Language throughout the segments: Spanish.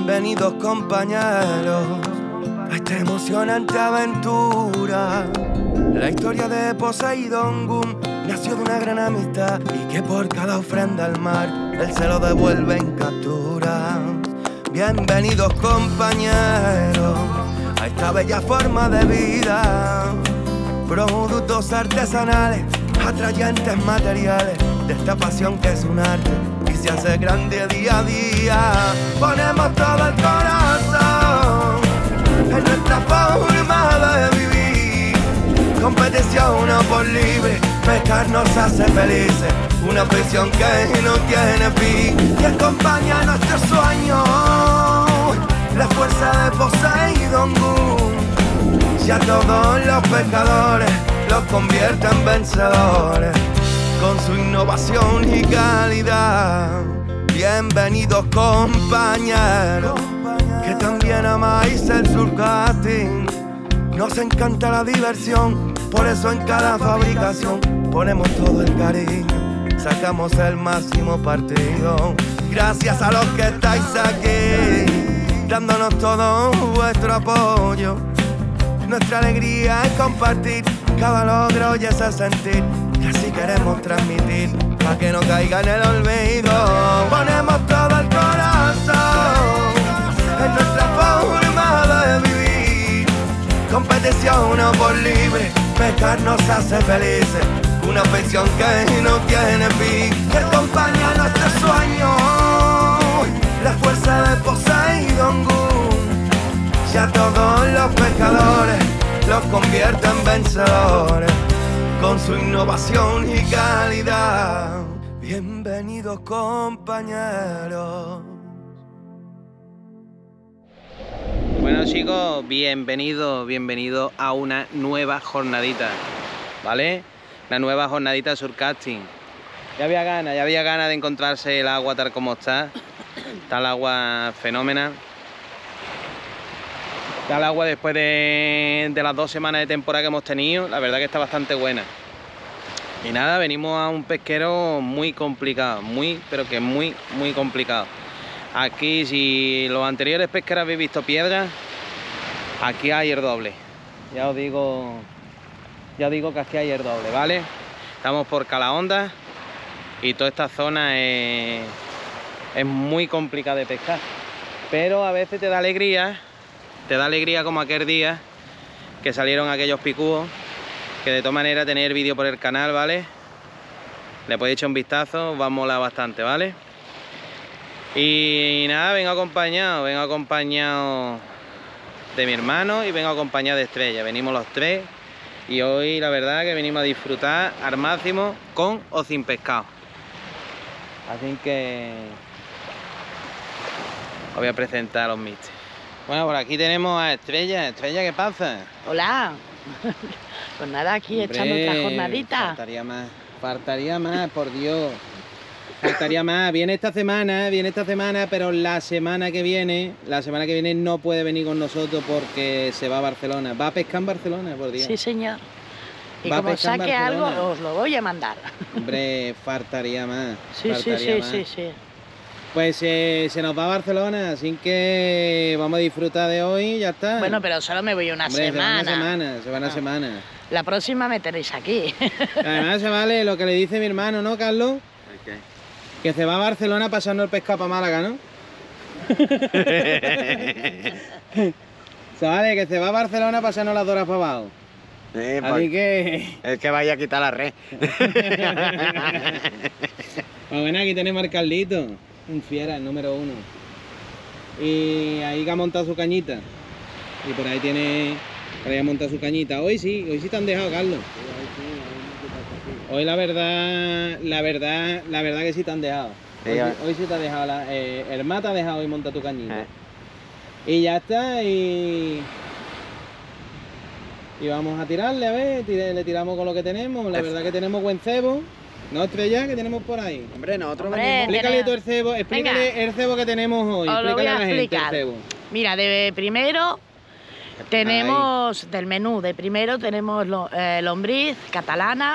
Bienvenidos compañeros a esta emocionante aventura. La historia de Poseidón Gun nació de una gran amistad y que por cada ofrenda al mar él se lo devuelve en captura. Bienvenidos compañeros a esta bella forma de vida. Productos artesanales, atrayentes materiales de esta pasión que es un arte y se hace grande día a día. Ponemos todo el corazón en nuestra forma de vivir. Competición no por libre, pescar nos hace felices. Una prisión que no tiene fin y acompaña nuestros sueños. La fuerza de Poseidón Gun y a todos los pescadores los convierte en vencedores con su innovación y calidad. Bienvenidos compañeros que también amáis el surfcasting. Nos encanta la diversión, por eso en cada fabricación ponemos todo el cariño, sacamos el máximo partido. Gracias a los que estáis aquí, dándonos todo vuestro apoyo. Nuestra alegría es compartir cada logro y ese sentir que así queremos transmitir, para que no caiga en el olvido. Ponemos todo el corazón en nuestra forma de vivir. Competición no por libre, pescar nos hace felices. Una afición que no tiene fin, que acompaña nuestros sueños. La fuerza de Poseidón Gun y a todos los pescadores los convierte en vencedores con su innovación y calidad. Bienvenidos compañeros. Bueno chicos, bienvenidos a una nueva jornadita, ¿vale? La nueva jornadita de surfcasting. Ya había ganas de encontrarse el agua tal como está. Está el agua fenómena. Está el agua después de las 2 semanas de temporada que hemos tenido. La verdad que está bastante buena. Y nada, venimos a un pesquero muy complicado, pero que muy complicado. Aquí, si los anteriores pesqueros habéis visto piedras, aquí hay el doble. Ya os digo que aquí hay el doble, ¿vale? Estamos por Calahonda y toda esta zona es muy complicada de pescar. Pero a veces te da alegría como aquel día que salieron aquellos picúos, que de todas maneras tenéis el vídeo por el canal, ¿vale? Le podéis echar un vistazo, os va a molar bastante, ¿vale? Y nada, vengo acompañado de mi hermano y vengo acompañado de Estrella. Venimos los tres y hoy la verdad que venimos a disfrutar al máximo con o sin pescado. Así que os voy a presentar a los míster. Bueno, por aquí tenemos a Estrella. Estrella, ¿qué pasa? Hola. Pues nada, aquí echando otra jornadita. Faltaría más, por Dios. Faltaría más. Viene esta semana, pero la semana que viene no puede venir con nosotros porque se va a Barcelona. Va a pescar en Barcelona, por Dios. Sí, señor. Y como saque algo, os lo voy a mandar. Hombre, faltaría más. Sí. Pues se nos va a Barcelona, así que vamos a disfrutar de hoy y ya está. Bueno, pero solo me voy una semana. Se va una semana. La próxima me tenéis aquí. Además se vale lo que le dice mi hermano, ¿no, Carlos? Okay. Que se va a Barcelona pasando el pescado para Málaga, ¿no? Se vale, que se va a Barcelona pasando las doras para abajo. Sí, así que... Es que vaya a quitar la red. Pues bueno, aquí tenemos al Carlito. Un fiera, el número 1. Y ahí que ha montado su cañita. Y por ahí ha montado su cañita. Hoy sí te han dejado, Carlos. Hoy la verdad que sí te han dejado. Hoy sí te ha dejado, el mate te ha dejado hoy montar tu cañita. Y ya está, y vamos a tirarle, a ver, le tiramos con lo que tenemos. La verdad que tenemos buen cebo. ¿No, Estrella, que tenemos por ahí? Hombre, nosotros venimos. Explícale tú el cebo, el cebo que tenemos hoy. Os lo voy a Explícale a la gente explicar. el cebo. Mira, de primero tenemos, del menú, de primero tenemos lombriz catalana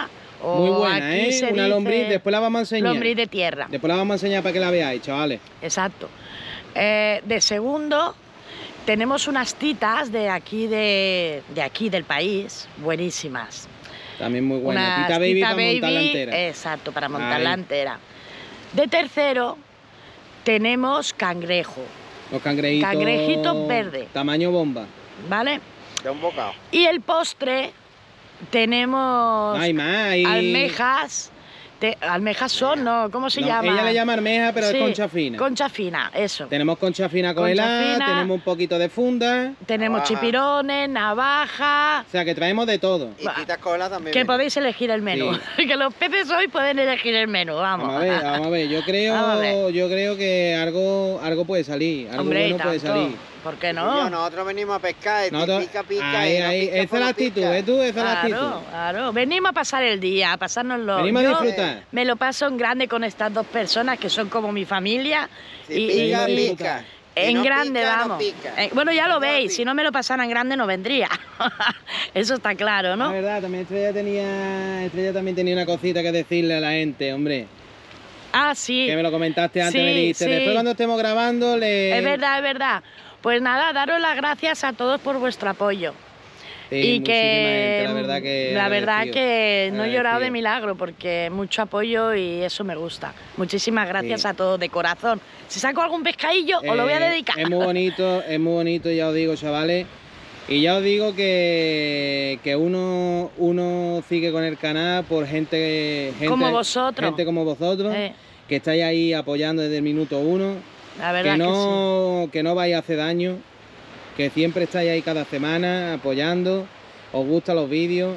O Muy buena, aquí ¿eh? se Una dice lombriz, después la vamos a enseñar. lombriz de tierra. Después la vamos a enseñar para que la veáis, chavales. Exacto. De segundo, tenemos unas titas de aquí, de aquí del país, buenísimas. También muy buena. Unas Tita Baby Tita para montarla Baby, entera. exacto, para montarla Ahí. entera. De tercero, tenemos cangrejo, Los cangrejitos. Cangrejitos verdes. Tamaño bomba. ¿vale? De un bocado. Y el postre, tenemos Hay más. Hay... almejas. Almejas son, ¿no? ¿Cómo se No, llama? ella le llama almeja, pero Sí, es concha fina. Concha fina, eso. Tenemos concha fina Concha congelada, fina. tenemos un poquito de funda. Tenemos Navaja. chipirones, navaja. O sea que traemos de todo. Y titas cola también. Que viene. podéis elegir el menú. Que los peces hoy pueden elegir el menú, vamos. Vamos a ver. Yo Vamos a ver. creo que algo puede salir. Algo Hombre, y bueno puede tanto. salir. ¿Por qué Tío, no? nosotros venimos a pescar, Nosotros- pica, pica. ahí, y no ahí, pica, esa es pues la no actitud, pica. tú, esa es la actitud. Claro, claro. Venimos a pasar el día, a pasárnoslo. Venimos a Yo disfrutar. me lo paso en grande con estas dos personas que son como mi familia. Si y, pica, y- pica. Si En no grande, pica, no vamos. pica. Bueno, ya lo No veis, pica. si no me lo pasara en grande no vendría. Eso está claro, La ¿no? verdad, también Estrella también tenía una cosita que decirle a la gente, hombre. Ah, sí. Que me lo comentaste antes, Sí, me dijiste. sí. Después cuando estemos grabando le... Es verdad, es verdad. Pues nada, daros las gracias a todos por vuestro apoyo. Sí, y muchísima que gente, la verdad que... la verdad agradecido, que no he llorado de agradecido. milagro porque mucho apoyo y eso me gusta. Muchísimas gracias Sí. a todos de corazón. Si saco algún pescadillo os lo voy a dedicar. Es muy bonito, ya os digo, chavales. Y ya os digo que uno sigue con el canal por gente Como vosotros. Gente como vosotros, Eh, que estáis ahí apoyando desde el minuto uno. la verdad Que no vais a hacer daño, que siempre estáis ahí cada semana apoyando, os gustan los vídeos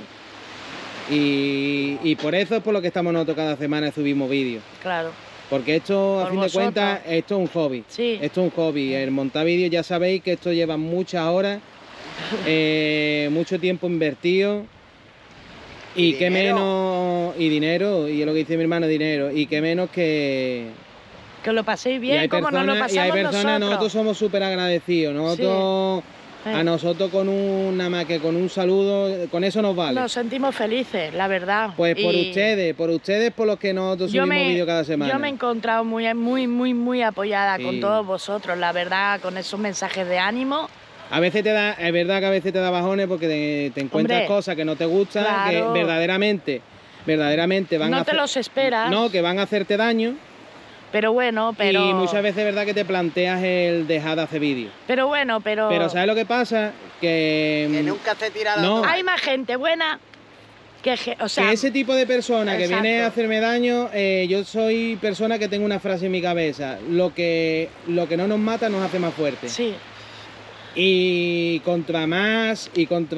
y por eso es por lo que estamos nosotros cada semana subimos vídeos. sí, claro. Porque esto, a Por fin de vosotros. cuentas, esto es un hobby. Sí. Esto es un hobby. El montar vídeos ya sabéis que esto lleva muchas horas, mucho tiempo invertido. Y qué dinero. menos, y dinero, y es lo que dice mi hermano, dinero, y qué menos que... Que os lo paséis y bien, hay como nos lo personas, pasamos nosotros. nosotros somos súper agradecidos, nosotros, a nosotros nada más que con un saludo, con eso nos vale. Nos sentimos felices, la verdad. Pues por Y ustedes por los que nosotros yo subimos me- vídeos cada semana. Yo me he encontrado muy apoyada Sí. con todos vosotros, la verdad, con esos mensajes de ánimo. A veces es verdad que a veces te da bajones porque te encuentras Hombre, cosas que no te gustan, claro. que verdaderamente van No a te los esperas. No, que van a hacerte daño. Pero bueno, pero... Y muchas veces es verdad que te planteas el dejar de hacer vídeos. Pero bueno, pero... Pero ¿sabes lo que pasa? Que nunca te tira la No. toalla. Hay más gente buena o sea... que ese tipo de persona que Exacto. viene a hacerme daño, yo soy persona que tengo una frase en mi cabeza: lo que no nos mata nos hace más fuertes. Sí, Y contra más,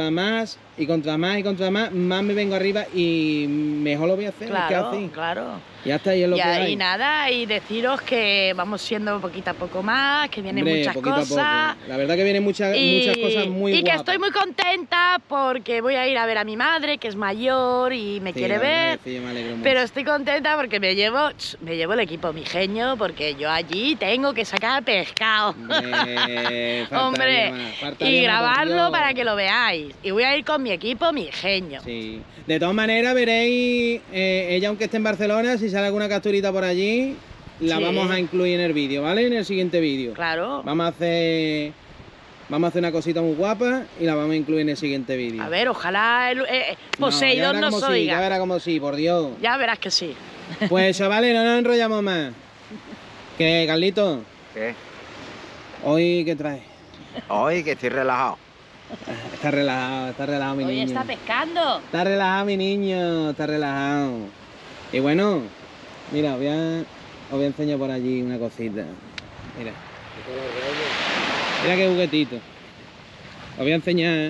más me vengo arriba y mejor lo voy a hacer. claro, ¿Qué así? claro. Ya está, y es lo que hay. Y nada, y deciros que vamos siendo poquito a poco más, que vienen Hombre, muchas poquito a cosas. poco. La verdad que vienen muchas cosas muy y que guapas. estoy muy contenta porque voy a ir a ver a mi madre, que es mayor y me Sí, quiere la verdad ver. que sí, yo me alegro mucho. Pero estoy contenta porque me llevo el equipo mijeño, porque yo allí tengo que sacar pescado. Hombre, y grabarlo para que lo veáis. Y voy a ir con mi equipo mijeño. Sí. De todas maneras veréis, ella aunque esté en Barcelona, si sale alguna capturita por allí, la Sí. vamos a incluir en el vídeo, ¿vale? En el siguiente vídeo. Claro. Vamos a hacer una cosita muy guapa y la vamos a incluir en el siguiente vídeo. A ver, ojalá ya Poseidón verá nos como sí, ya oiga. verá como sí, por Dios. Ya verás que sí. Pues chavales, no nos enrollamos más. Que Carlito, ¿Qué? hoy ¿qué traes? Hoy que estoy relajado. Está relajado mi Hoy niño. está pescando. Está relajado mi niño, está relajado. Y bueno, mira, os voy a enseñar por allí una cosita. Mira. Mira qué juguetito. Os voy a enseñar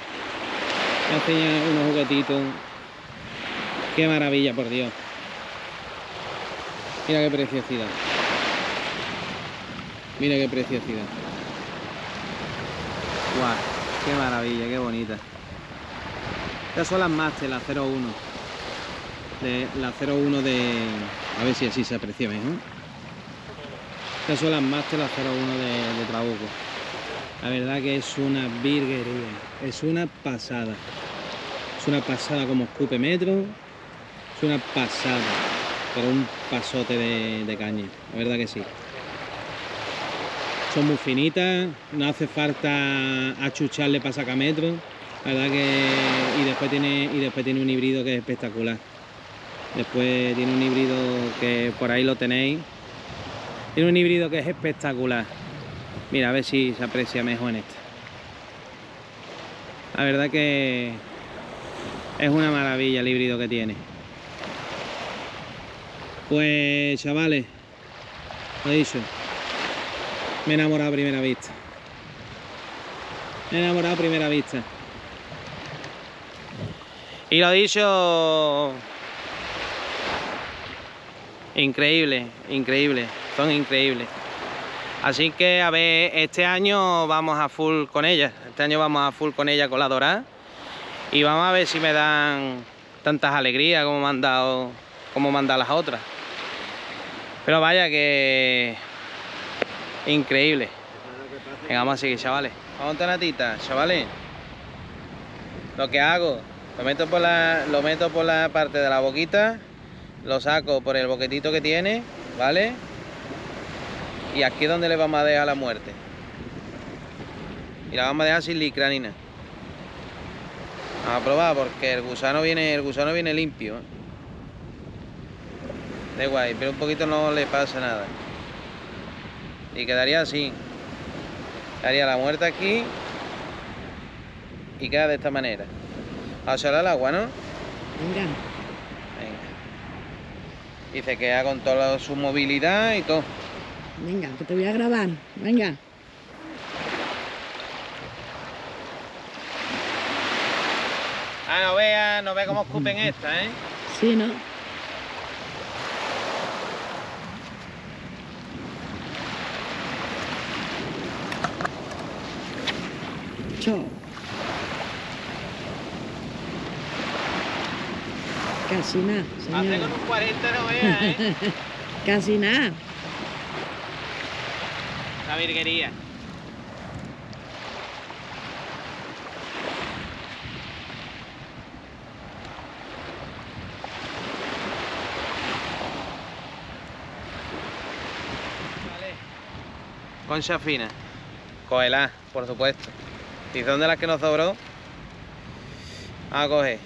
unos juguetitos. Qué maravilla, por Dios. Mira qué preciosidad. Mira qué preciosidad. Guau, qué maravilla, qué bonita. Estas son las Master, la 01. La 01 de... A ver si así se aprecia mejor. Estas son las Master, la 01 de Trabuco. La verdad que es una virguería. Es una pasada. Es una pasada como escupe metro. Es una pasada, pero un pasote de caña, la verdad que sí. Son muy finitas, no hace falta achucharle para sacar metros, la verdad que... Y después tiene un híbrido que es espectacular. Después tiene un híbrido que por ahí lo tenéis. Tiene un híbrido que es espectacular. Mira, a ver si se aprecia mejor en esta. La verdad que es una maravilla el híbrido que tiene. Pues chavales, lo he dicho, me he enamorado a primera vista. Me he enamorado a primera vista. Y lo dicho, increíble, increíble, son increíbles. Así que a ver, este año vamos a full con ella. Este año vamos a full con ella, con la dorada. Y vamos a ver si me dan tantas alegrías como me han dado las otras. Pero vaya que... increíble. Venga, vamos a seguir, chavales. Vamos a natita, chavales. Lo que hago, lo meto por la parte de la boquita, lo saco por el boquetito que tiene, ¿vale? Y aquí es donde le vamos a dejar la muerte. Y la vamos a dejar sin licranina. Vamos a probar porque el gusano viene limpio, ¿eh? De guay, pero un poquito no le pasa nada. Y quedaría así. Quedaría la muerte aquí. Y queda de esta manera. A echarle al agua, ¿no? Venga. Venga. Y se queda con toda su movilidad y todo. Venga, que te voy a grabar. Venga. Ah, no ve cómo escupen esta, ¿eh? Sí, ¿no? Chao. Casi nada, señora. Hace con un 40 no veas, ¿eh? Casi nada. La virguería. Vale. Concha fina. Cógela, por supuesto. Tizón de las que nos sobró. Vamos a coger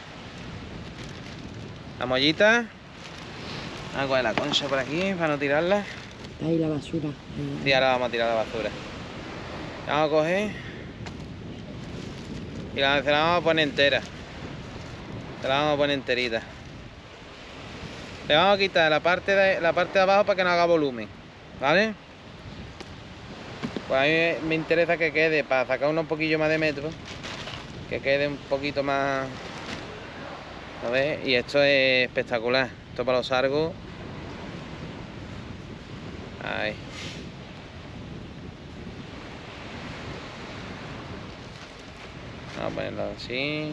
la mollita. Vamos a coger la concha por aquí para no tirarla. Está ahí la basura. Sí, ahora vamos a tirar la basura. La vamos a coger y la vamos a poner entera. La vamos a poner enterita. Le vamos a quitar la parte de abajo para que no haga volumen, ¿vale? Pues a mí me interesa que quede, para sacar un poquillo más de metro, que quede un poquito más, ¿lo ves? Y esto es espectacular. Esto para los sargos. Ahí. Vamos a ponerlo así.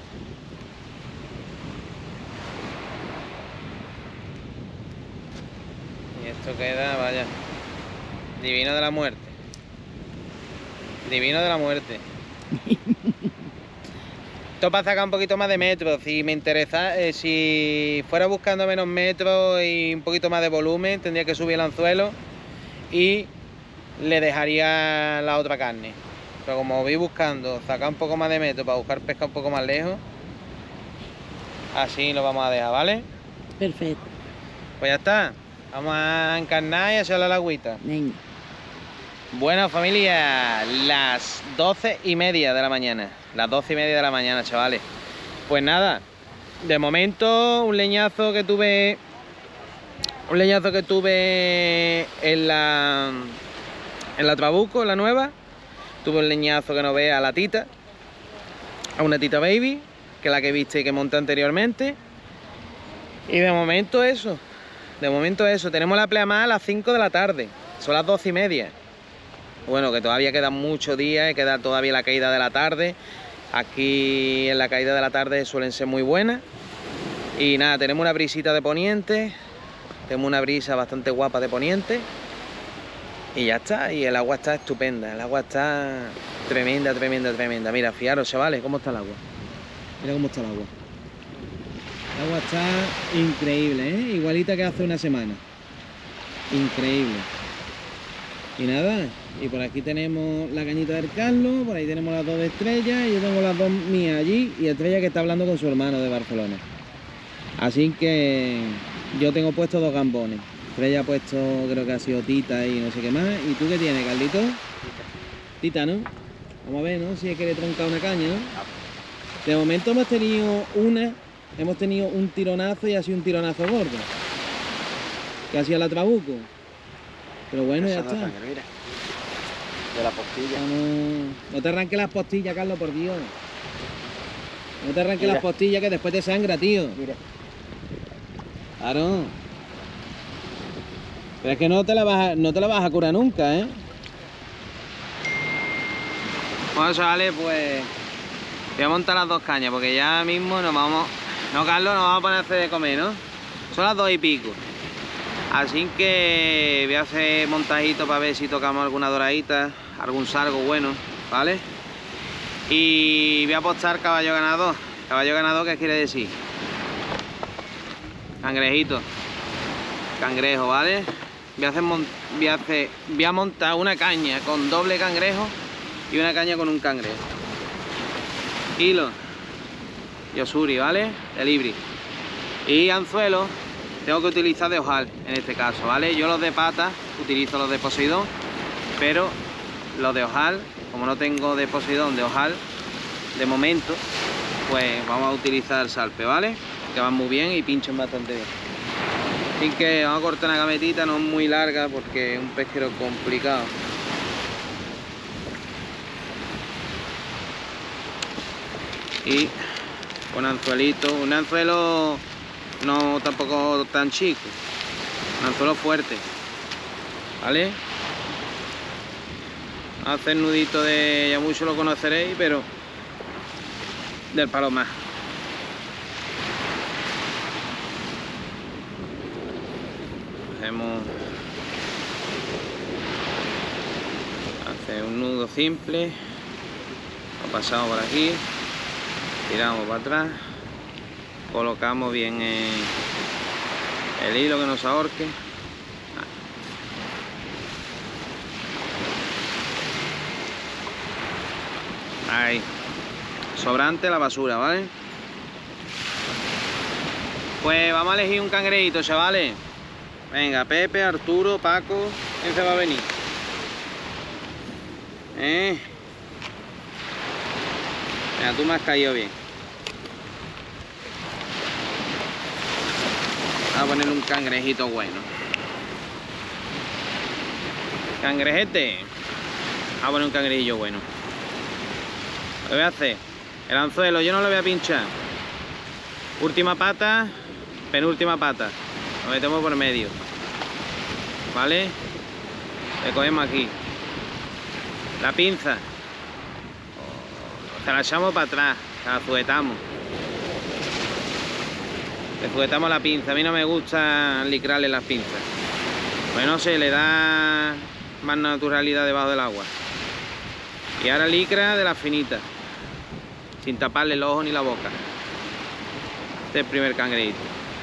Y esto queda, vaya, divino de la muerte. Divino de la muerte. Esto para sacar un poquito más de metros. Si me interesa, si fuera buscando menos metros y un poquito más de volumen, tendría que subir el anzuelo y le dejaría la otra carne. Pero como voy buscando sacar un poco más de metros para buscar pesca un poco más lejos, así lo vamos a dejar, ¿vale? Perfecto. Pues ya está. Vamos a encarnar y a echarle la agüita. Venga. Bueno, familia, las 12:30 de la mañana. Las 12:30 de la mañana, chavales. Pues nada, de momento un leñazo que tuve en la Trabuco, en la nueva. Tuve un leñazo que no vea a la tita, a una tita baby, que es la que viste y que monté anteriormente. Y de momento eso. Tenemos la pleamada a las 5 de la tarde. Son las 12:30. Bueno, que todavía quedan muchos días y queda todavía la caída de la tarde. Aquí en la caída de la tarde suelen ser muy buenas. Y nada, tenemos una brisita de poniente. Tenemos una brisa bastante guapa de poniente. Y ya está, y el agua está estupenda. El agua está tremenda, tremenda, tremenda. Mira, fijaros, chavales, cómo está el agua. Mira cómo está el agua. El agua está increíble, ¿eh? Igualita que hace una semana. Increíble. Y nada, y por aquí tenemos la cañita del Carlos, por ahí tenemos las dos de Estrella, y yo tengo las dos mías allí, y Estrella que está hablando con su hermano de Barcelona. Así que yo tengo puesto dos gambones. Estrella ha puesto, creo que ha sido Tita y no sé qué más. ¿Y tú qué tienes, Carlito? Tita, ¿no? Vamos a ver, ¿no? Si es que le tronca una caña, ¿no? De momento hemos tenido un tironazo y ha sido un tironazo gordo. Que ha sido la Trabuco. Pero bueno, ya está. Sangre, mira. De la postilla. No te arranques las postillas, Carlos, por Dios. No te arranques Mira. las postillas que después te sangra, tío. Mira. Claro. Pero es que no te la vas a curar nunca, ¿eh? Bueno, chavales, pues voy a montar las dos cañas porque ya mismo nos vamos... No, Carlos, nos vamos a poner a hacer de comer, ¿no? Son las 2 y pico. Así que voy a hacer montajito para ver si tocamos alguna doradita, algún sargo bueno, ¿vale? Y voy a apostar caballo ganador. Caballo ganador, ¿qué quiere decir? Cangrejito. Cangrejo, ¿vale? Voy a montar una caña con doble cangrejo y una caña con un cangrejo. Hilo. Yosuri, ¿vale? De libri. Y anzuelo. Tengo que utilizar de ojal en este caso, ¿vale? Yo los de pata utilizo los de Poseidón, pero los de ojal, como no tengo de Poseidón, de ojal, de momento, pues vamos a utilizar el salpe, ¿vale? Que van muy bien y pinchan bastante bien. Así que vamos a cortar una gametita, no muy larga porque es un pesquero complicado. Y con anzuelito, un anzuelo no tampoco tan chico, un anzuelo fuerte, ¿vale? Hacer nudito de, ya mucho lo conoceréis, pero del palomar. Hacemos un nudo simple, lo pasamos por aquí, tiramos para atrás, colocamos bien el hilo que no se ahorque. Ahí, sobrante la basura, ¿vale? Pues vamos a elegir un cangrejito, chavales. Venga, Pepe, Arturo, Paco, ¿quién se va a venir? Venga, tú me has caído bien. Vamos a poner un cangrejito bueno. Cangrejete. Vamos a poner un cangrejillo bueno. Lo voy a hacer. El anzuelo yo no lo voy a pinchar. Última pata, penúltima pata. Lo metemos por medio. ¿Vale? Le cogemos aquí. La pinza. Se la echamos para atrás. Se la sujetamos. Le sujetamos la pinza. A mí no me gusta licrarle las pinzas. Pues no sé, le da más naturalidad debajo del agua. Y ahora licra de las finitas. Sin taparle el ojo ni la boca. Este es el primer cangrejito.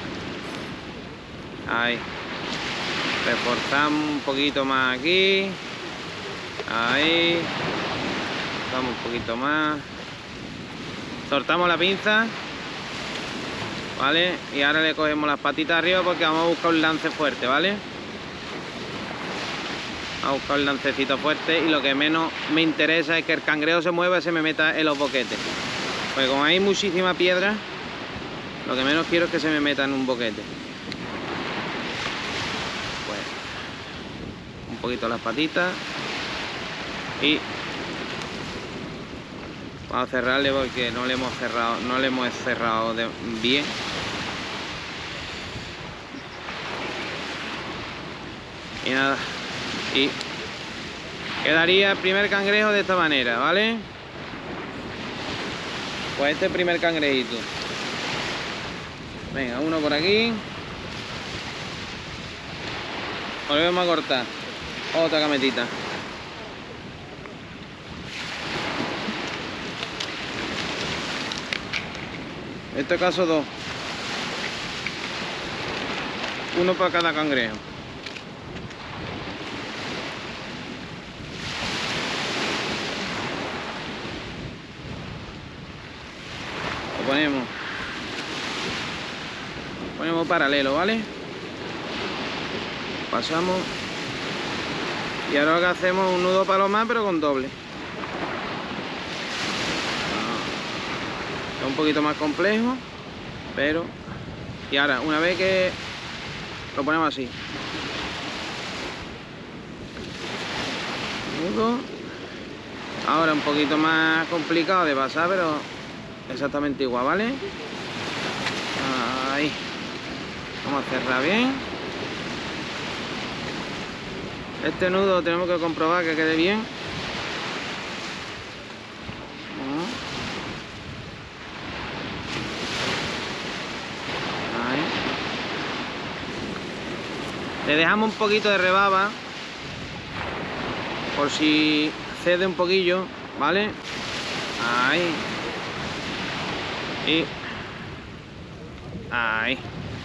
Ahí. Reforzamos un poquito más aquí. Ahí. Vamos un poquito más. Soltamos la pinza. ¿Vale? Y ahora le cogemos las patitas arriba porque vamos a buscar un lance fuerte, ¿vale? A buscar un lancecito fuerte y lo que menos me interesa es que el cangrejo se mueva y se me meta en los boquetes. Porque como hay muchísima piedra, lo que menos quiero es que se me meta en un boquete. Pues un poquito las patitas y vamos a cerrarle porque no le hemos cerrado bien. Y nada, y quedaría el primer cangrejo de esta manera, ¿vale? Pues este es el primer cangrejito. Venga, uno por aquí. Volvemos a cortar otra gametita. En este caso dos. Uno para cada cangrejo. Lo ponemos paralelo, ¿vale? Pasamos. Y ahora lo que hacemos es un nudo palomar, pero con doble. Es un poquito más complejo, pero... Y ahora, una vez que lo ponemos así. Nudo. Ahora un poquito más complicado de pasar, pero exactamente igual, ¿vale? Ahí. Vamos a cerrar bien. Este nudo tenemos que comprobar que quede bien. Ahí. Le dejamos un poquito de rebaba por si cede un poquillo, ¿vale? Ahí. Y ahí.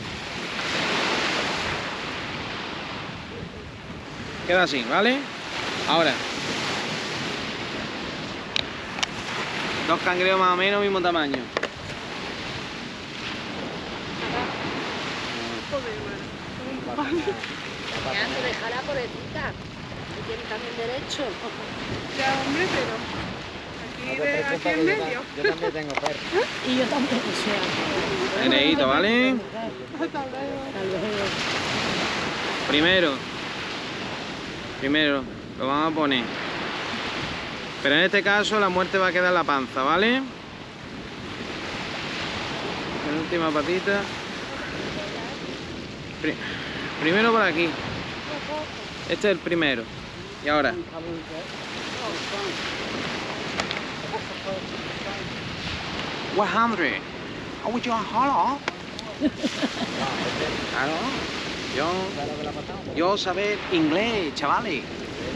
Queda así, ¿vale? Ahora, dos cangrejos más o menos mismo tamaño. Ya se dejará por encima. Tiene también derecho. Ya, hombre, pero aquí en medio. Yo también tengo perro. Y yo también, o sea. Negrito, ¿vale? Hasta luego. Primero lo vamos a poner. Pero en este caso la muerte va a quedar en la panza, ¿vale? La última patita. Primero por aquí. Este es el primero. Y ahora. $100. Claro. Yo saber inglés, chavales.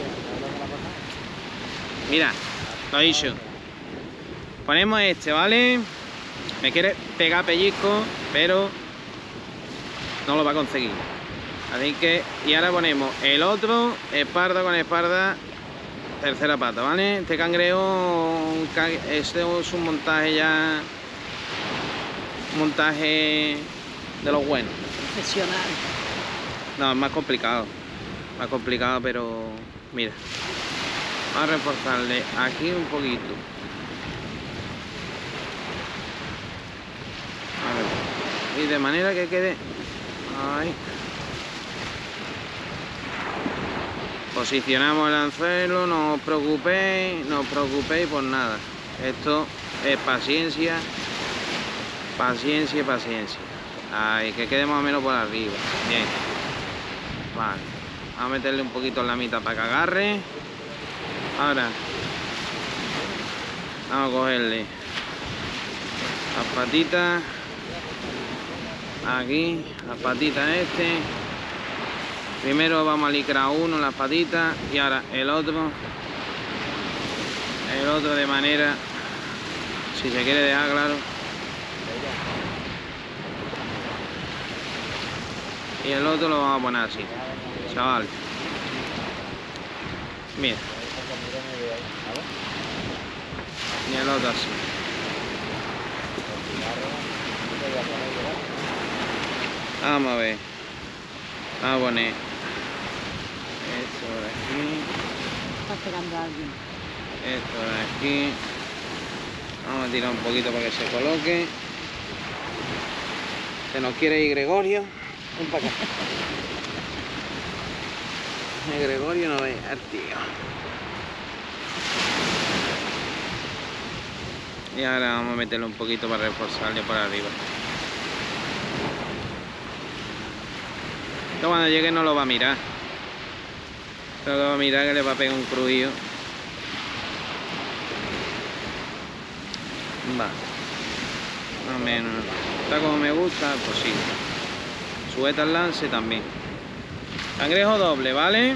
Mira, lo he dicho. Ponemos este, ¿vale? Me quiere pegar pellizco, pero no lo va a conseguir. Así que, y ahora ponemos el otro, espalda con espalda, tercera pata, ¿vale? Este cangrejo, este es un montaje ya, un montaje de los buenos. Profesional. No, es más complicado, pero mira, vamos a reforzarle aquí un poquito. A ver, y de manera que quede ahí. Posicionamos el anzuelo, no os preocupéis por nada. Esto es paciencia, paciencia, paciencia. Ahí, que quede más o menos por arriba. Bien. Vale. Vamos a meterle un poquito en la mitad para que agarre. Ahora vamos a cogerle las patitas. Aquí, las patitas este. Primero vamos a licrar uno, las patitas, y ahora el otro de manera, si se quiere dejar claro. Y el otro lo vamos a poner así, chaval. Mira. Y el otro así. Vamos a ver. Vamos a poner esto de aquí. Está esperando a alguien. Esto de aquí. Vamos a tirar un poquito para que se coloque. Se nos quiere ir Gregorio. Ven para acá. Gregorio no ve al tío. Y ahora vamos a meterle un poquito para reforzarle por arriba. Esto cuando llegue no lo va a mirar. Esto lo va a mirar, que le va a pegar un crujido. Va. Más o menos. Está como me gusta, pues sí. Sujeta el lance también. Cangrejo doble, ¿vale?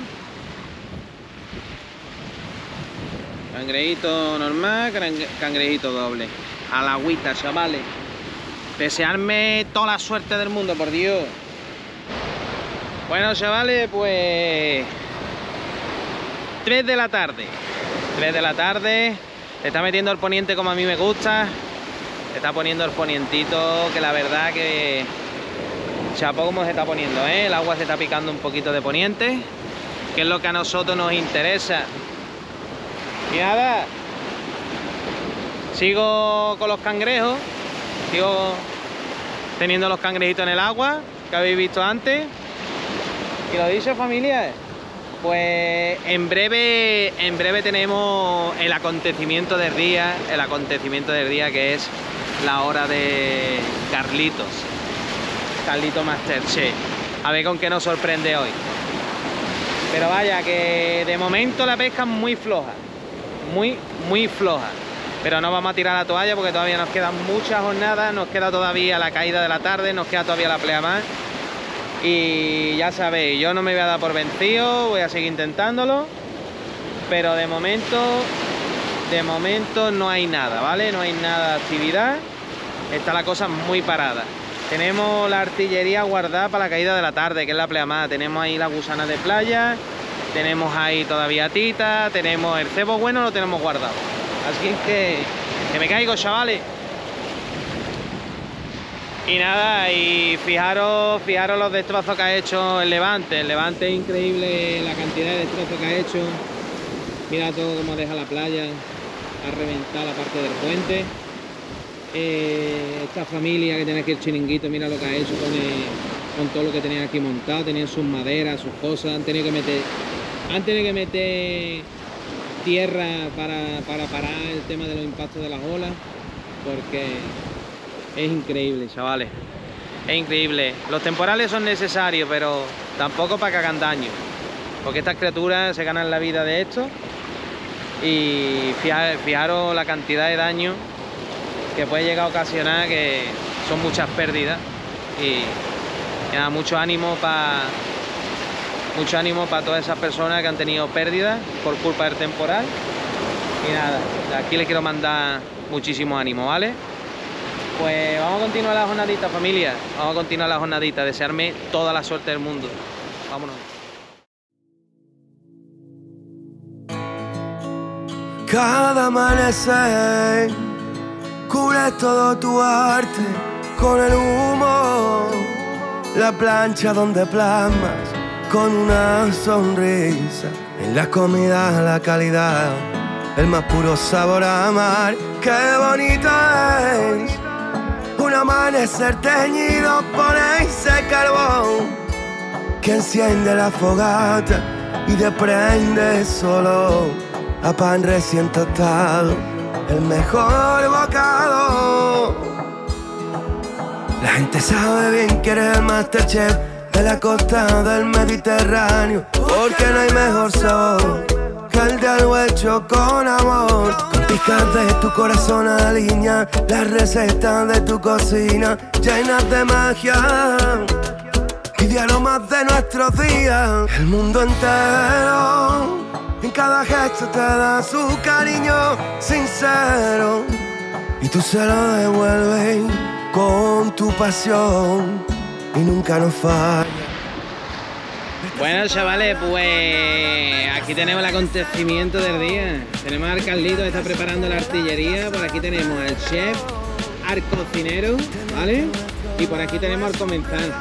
Cangrejito normal, cangrejito doble. A la agüita, chavales. Desearme toda la suerte del mundo, por Dios. Bueno, chavales, pues 3 de la tarde. 3 de la tarde. Se está metiendo el poniente como a mí me gusta. Se está poniendo el ponientito, que la verdad que chapó como se está poniendo, ¿eh? El agua se está picando un poquito de poniente, que es lo que a nosotros nos interesa. Y nada, sigo con los cangrejos, sigo teniendo los cangrejitos en el agua, que habéis visto antes. Y lo dicho, familia, pues en breve tenemos el acontecimiento del día, que es la hora de Carlitos Masterchef. A ver con qué nos sorprende hoy. Pero vaya, que de momento la pesca es muy floja, muy floja. Pero no vamos a tirar la toalla porque todavía nos quedan muchas jornadas, nos queda todavía la caída de la tarde, nos queda todavía la pleamar. Y ya sabéis, yo no me voy a dar por vencido, voy a seguir intentándolo. Pero de momento no hay nada, ¿vale? No hay nada de actividad. Está la cosa muy parada. Tenemos la artillería guardada para la caída de la tarde, que es la pleamar. Tenemos ahí las gusanas de playa, tenemos ahí todavía tita, tenemos el cebo bueno, lo tenemos guardado. Así es que me caigo, chavales. Y nada, y fijaros los destrozos que ha hecho el Levante. El Levante es increíble la cantidad de destrozos que ha hecho. Mira todo cómo deja la playa, ha reventado la parte del puente. Esta familia que tiene aquí el chiringuito, mira lo que ha hecho con todo lo que tenían aquí montado. Tenían sus maderas, sus cosas, han tenido que meter tierra para parar el tema de los impactos de las olas, porque es increíble, chavales, es increíble. Los temporales son necesarios, pero tampoco para que hagan daño, porque estas criaturas se ganan la vida de esto. Y fijaros la cantidad de daño que puede llegar a ocasionar, que son muchas pérdidas. Y nada, mucho ánimo para todas esas personas que han tenido pérdidas por culpa del temporal. Y nada, de aquí les quiero mandar muchísimo ánimo, ¿vale? Pues vamos a continuar la jornadita, familia. Vamos a continuar la jornadita. Desearme toda la suerte del mundo. Vámonos. Cada amanecer cubre todo tu arte con el humo, la plancha donde plasmas con una sonrisa. En la comida la calidad, el más puro sabor a amar. Qué bonito es un amanecer teñido por ese carbón que enciende la fogata y desprende solo a pan recién tostado, el mejor bocado. La gente sabe bien que eres el Masterchef de la costa del Mediterráneo, porque no hay mejor sabor que el de algo hecho con amor. Con pizcas de tu corazón alinean las recetas de tu cocina, llenas de magia y de aromas de nuestros días. El mundo entero en cada gesto te da su cariño sincero, y tú se lo devuelves con tu pasión y nunca nos falla. Bueno, chavales, pues aquí tenemos el acontecimiento del día. Tenemos al Carlitos que está preparando la artillería. Por aquí tenemos al chef, al cocinero, ¿vale? Y por aquí tenemos al comensal,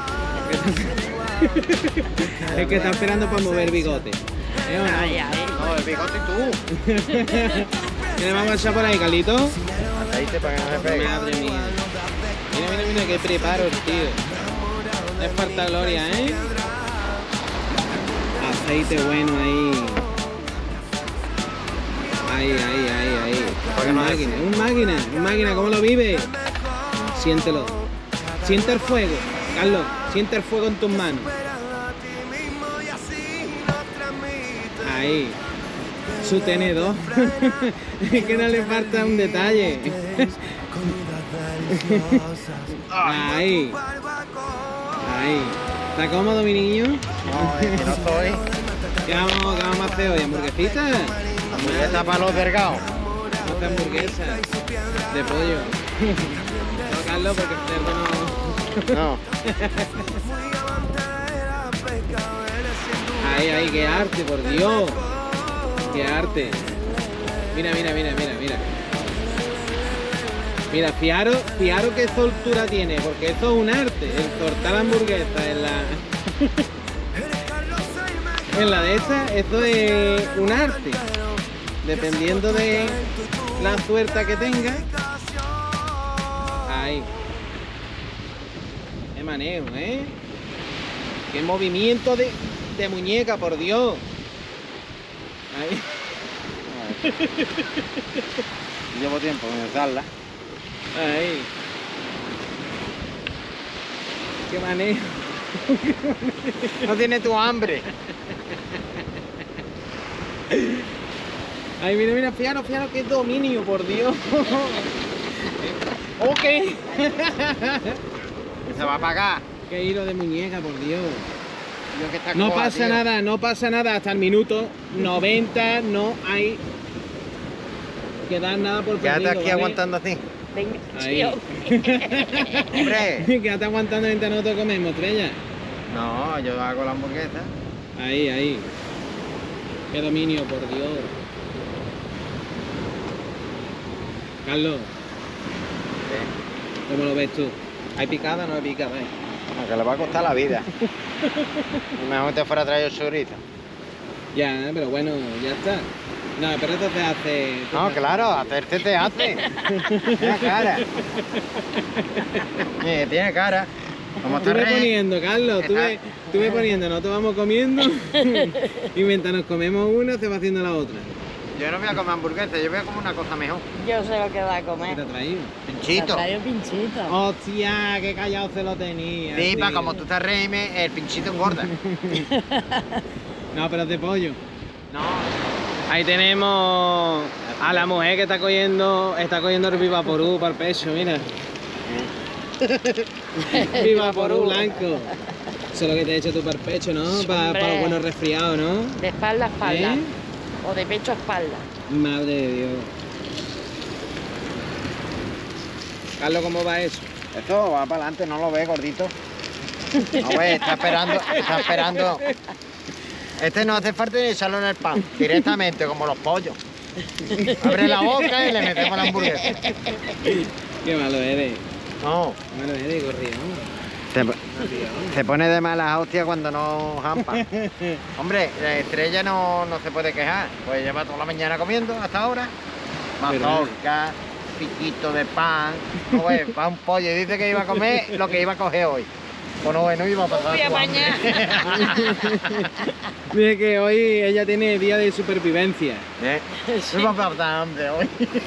el que está esperando para mover bigote. No, el bigote y tú. ¿Qué le vamos a echar por ahí, Carlitos? Aceite para que no se pegue. Madre mía. Mira qué preparo el tío. No es falta gloria, ¿eh? Aceite bueno ahí. Ahí. Un máquina, ¿cómo lo vive? Siéntelo. Siente el fuego, Carlos. Siente el fuego en tus manos. Ahí. Su tenedor. Es que no le falta un detalle. Ahí. ¿Está cómodo, mi niño? No, es que no estoy. ¿Qué vamos a hacer hoy? ¿Hamburguesita? Hamburguesa para los delgados. Vamos a hacer hamburguesa de pollo. No, Carlos, porque el cerdo no. No. qué arte, por Dios. Qué arte. Mira, mira, mira, mira, mira. Mira, fijaros qué soltura tiene, porque esto es un arte, el cortar la hamburguesa en la... en la de esta, esto es un arte. Dependiendo de la suerte que tenga. Ahí. Qué manejo, ¿eh? Qué movimiento de muñeca, por Dios. Ahí. Llevo tiempo en usarla. Ahí. Qué manejo. No tienes tu hambre. Ay, mira, mira, fijaros, qué dominio, por Dios. Ok. Se va a pagar. Qué hilo de muñeca, por Dios. Yo que está No coja, pasa tío. nada, no pasa nada. Hasta el minuto 90 no hay que dar nada por perdido. Quédate aquí ¿vale? aguantando así. Venga, Ahí. tío. Hombre. Quédate aguantando mientras nosotros comemos, Estrella. No, yo hago la hamburguesa. Ahí, ahí. Qué dominio, por Dios. Carlos, ¿cómo lo ves tú? ¿Hay picada o no hay picada? Aunque le va a costar la vida. Mejor que te fuera a traer el chorizo. Ya, pero bueno, ya está. No, pero esto se hace... No, claro, hacerte te hace. Tiene cara. Tiene cara. Como Tú te ve rees. poniendo, Carlos, tú ve poniendo, nosotros vamos comiendo y mientras nos comemos una se va haciendo la otra. Yo no voy a comer hamburguesa, yo voy a comer una cosa mejor. Yo sé lo que va a ¿Qué comer. te ha traído? Pinchito. Trae un pinchito. ¡Hostia, qué callado se lo tenía! Sí, sí. para como tú te reimes, el pinchito engorda. No, pero es de pollo. No. Ahí tenemos a la mujer que está cogiendo el Vivaporú para el pecho, mira. Vivaporú blanco. Eso es lo que te he hecho tú para el pecho, ¿no? Para Hombre. los buenos resfriados, ¿no? De espalda a espalda. ¿Eh? O de pecho a espalda. Madre de Dios. Carlos, ¿cómo va eso? Esto va para adelante, no lo ves, gordito. No ves, está esperando. Este no hace falta ni echarlo en el pan, directamente, como los pollos. Abre la boca y le metemos la hamburguesa. Qué malo eres. No, Qué malo eres, gorrión. se pone de malas hostias cuando no jampa. Hombre, la Estrella no se puede quejar, pues lleva toda la mañana comiendo hasta ahora. Mazorca, piquito de pan, no ves, va un pollo y dice que iba a comer lo que iba a coger hoy. Pues no iba a pasar Voy a su hambre. Mira que hoy ella tiene día de supervivencia. No iba a pasar hambre hoy.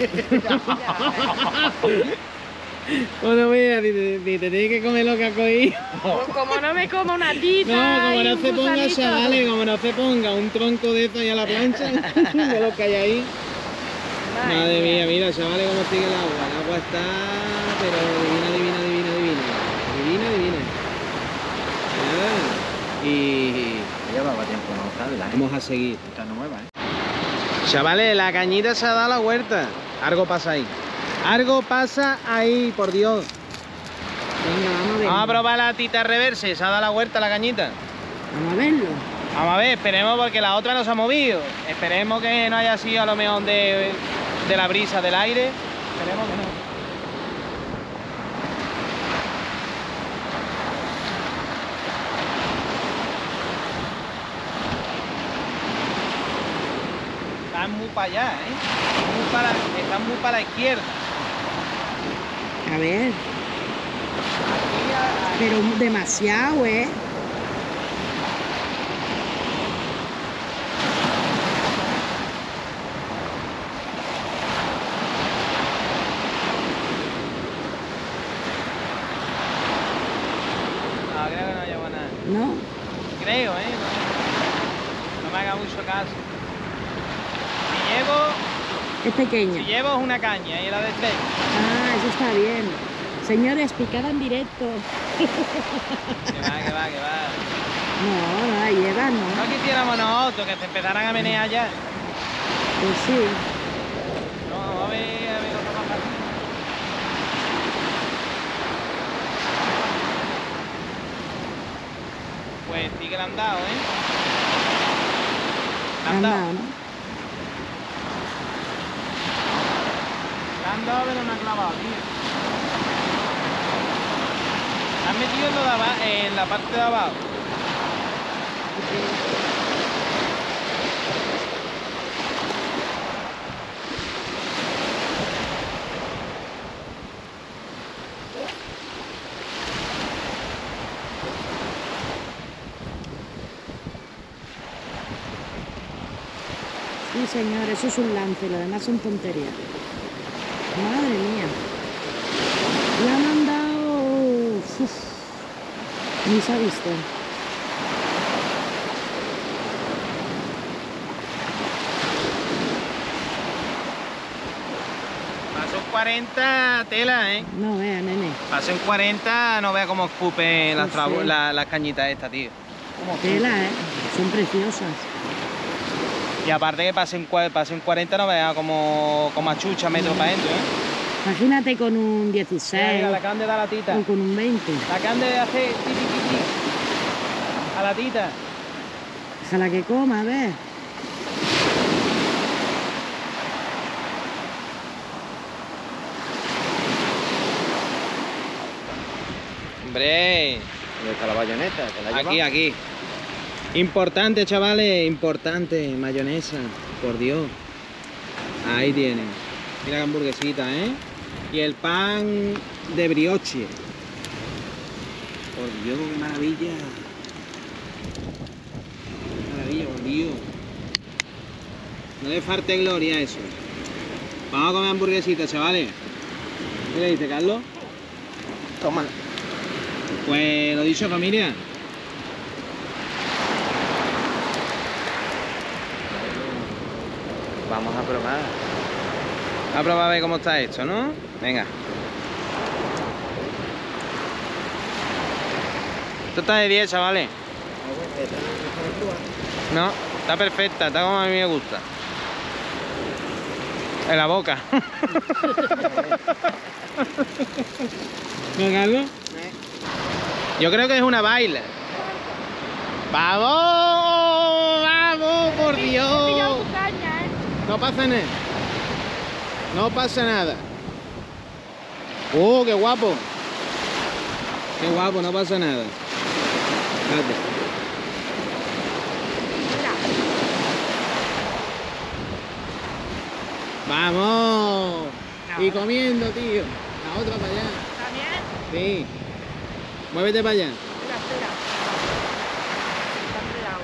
Bueno, mira, si te tienes que comer lo que has cogido. Como no me como una tita. No, como y no un se ponga, gusanito. chavales, como no se ponga un tronco de eso ahí a la plancha, de lo que hay ahí. Madre mía, mira, chavales, cómo sigue el agua. El agua está, pero divina. Nada. Y Llevaba tiempo no usarla, vamos a seguir. Está nueva, Chavales, la cañita se ha dado la vuelta. Algo pasa ahí. Algo pasa ahí, por Dios. Venga, vamos a ver. Vamos a probar la tita reverse. Se ha dado la vuelta la cañita. Vamos a verlo. Vamos a ver, esperemos porque la otra no se ha movido. Esperemos que no haya sido a lo mejor de la brisa del aire. Esperemos que no. Están muy para allá, ¿eh? Están muy para la izquierda. A ver. Aquí, Pero demasiado, ¿eh? no, creo que no llevo nada. ¿No? Creo, ¿eh? No me haga mucho caso. Es pequeño. Si llevo es una caña y la de tres. Ah, eso está bien. Señores, picada en directo. Que va. No, no la llevan, ¿no? No quisiéramos nosotros que se empezaran a menear ya. Pues sí. No, vamos a ver lo que pasa. Pues sí que le han dado, ¿eh? Han dado, ¿no? Le han dado, pero me ha clavado, tío. Han metido en, lo de en la parte de abajo. Sí, señor, eso es un lance, lo demás son tonterías. Madre mía. Le han mandado... Uf, ni se ha visto. Paso en 40 tela, ¿eh? No vea, nene. Paso en 40, no vea cómo escupen Sí, sí. las cañitas estas, tío. Tela, ¿eh? Son preciosas. Y aparte que pase en 40, no vea como achucha metro para adentro, ¿eh? Imagínate con un 16 Mira, la can de dar la tita. o con un 20. La can de hacer tiki a la tita. Déjala que coma, a ver. Hombre, ¿Dónde está la bayoneta? ¿Te la aquí, llevas? aquí. Importante, chavales, importante. Mayonesa, por Dios. Ahí tienen. Mira la hamburguesita, ¿eh? Y el pan de brioche. Por Dios, qué maravilla. Qué maravilla, por Dios. No le falte gloria a eso. Vamos a comer hamburguesita, chavales. ¿Qué le dice, Carlos? Toma. Pues lo dicho, familia. Vamos a probar. A probar a ver cómo está esto, ¿no? Venga. Esto está de 10, chavales. No, está perfecta, está como a mí me gusta. En la boca. ¿No, Carlos? Yo creo que es una baila. ¡Vamos! ¡Vamos, por Dios! No pasa nada. No pasa nada. ¡Oh, qué guapo! Qué guapo, no pasa nada. Espérate. ¡Vamos! No. Y comiendo, tío. La otra para allá. ¿También? Sí. Muévete para allá. Espera, espera. Está enredado,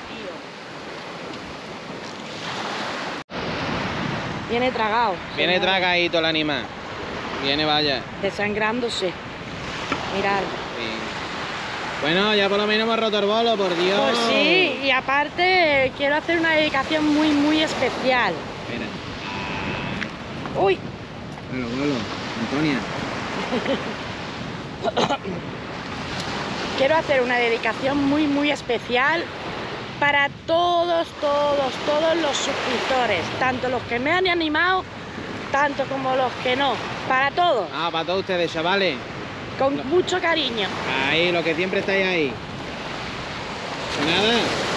tío. Viene tragado. Viene señores. tragadito el animal. Viene, vaya. Desangrándose. Mirad. Sí. Bueno, ya por lo menos hemos roto el bolo, por Dios. Pues sí, y aparte quiero hacer una dedicación muy especial. Espera. Uy, Bolo, bolo. Antonia. quiero hacer una dedicación muy especial para todos los suscriptores, tanto los que me han animado, tanto como los que no, para todos, Ah, para todos ustedes, chavales. con mucho cariño. Ahí, los que siempre estáis ahí. Pues nada.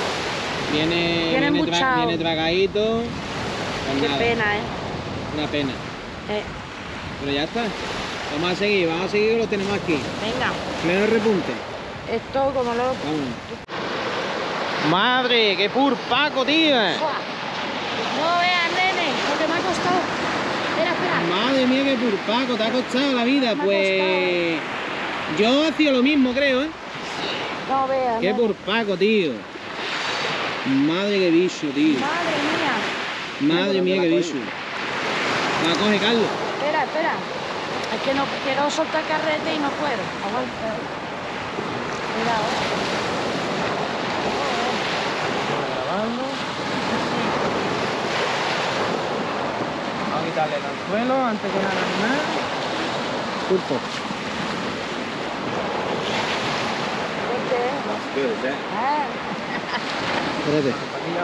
Viene tragadito. Pues Qué nada, pena, ¿eh? una pena. Pero ya está. Vamos a seguir, que los tenemos aquí. Venga, Pleno repunte. esto como lo... Vamos. Madre, qué purpaco, tío. No veas, nene, lo que me ha costado. Espera. Madre mía, qué purpaco, te ha costado la vida. Me ha Pues yo hacía lo mismo, creo, ¿eh? No veas, Qué nene. purpaco, tío. Madre, qué bicho, tío. Madre mía. Madre mía, qué bicho. La coge, Carlos. Espera. Es que no quiero soltar carrete y no puedo. Aguanta. Cuidado. Grabando. Vamos a quitarle el anzuelo antes que nada. Pulpo. Vete. Ah, Espérate.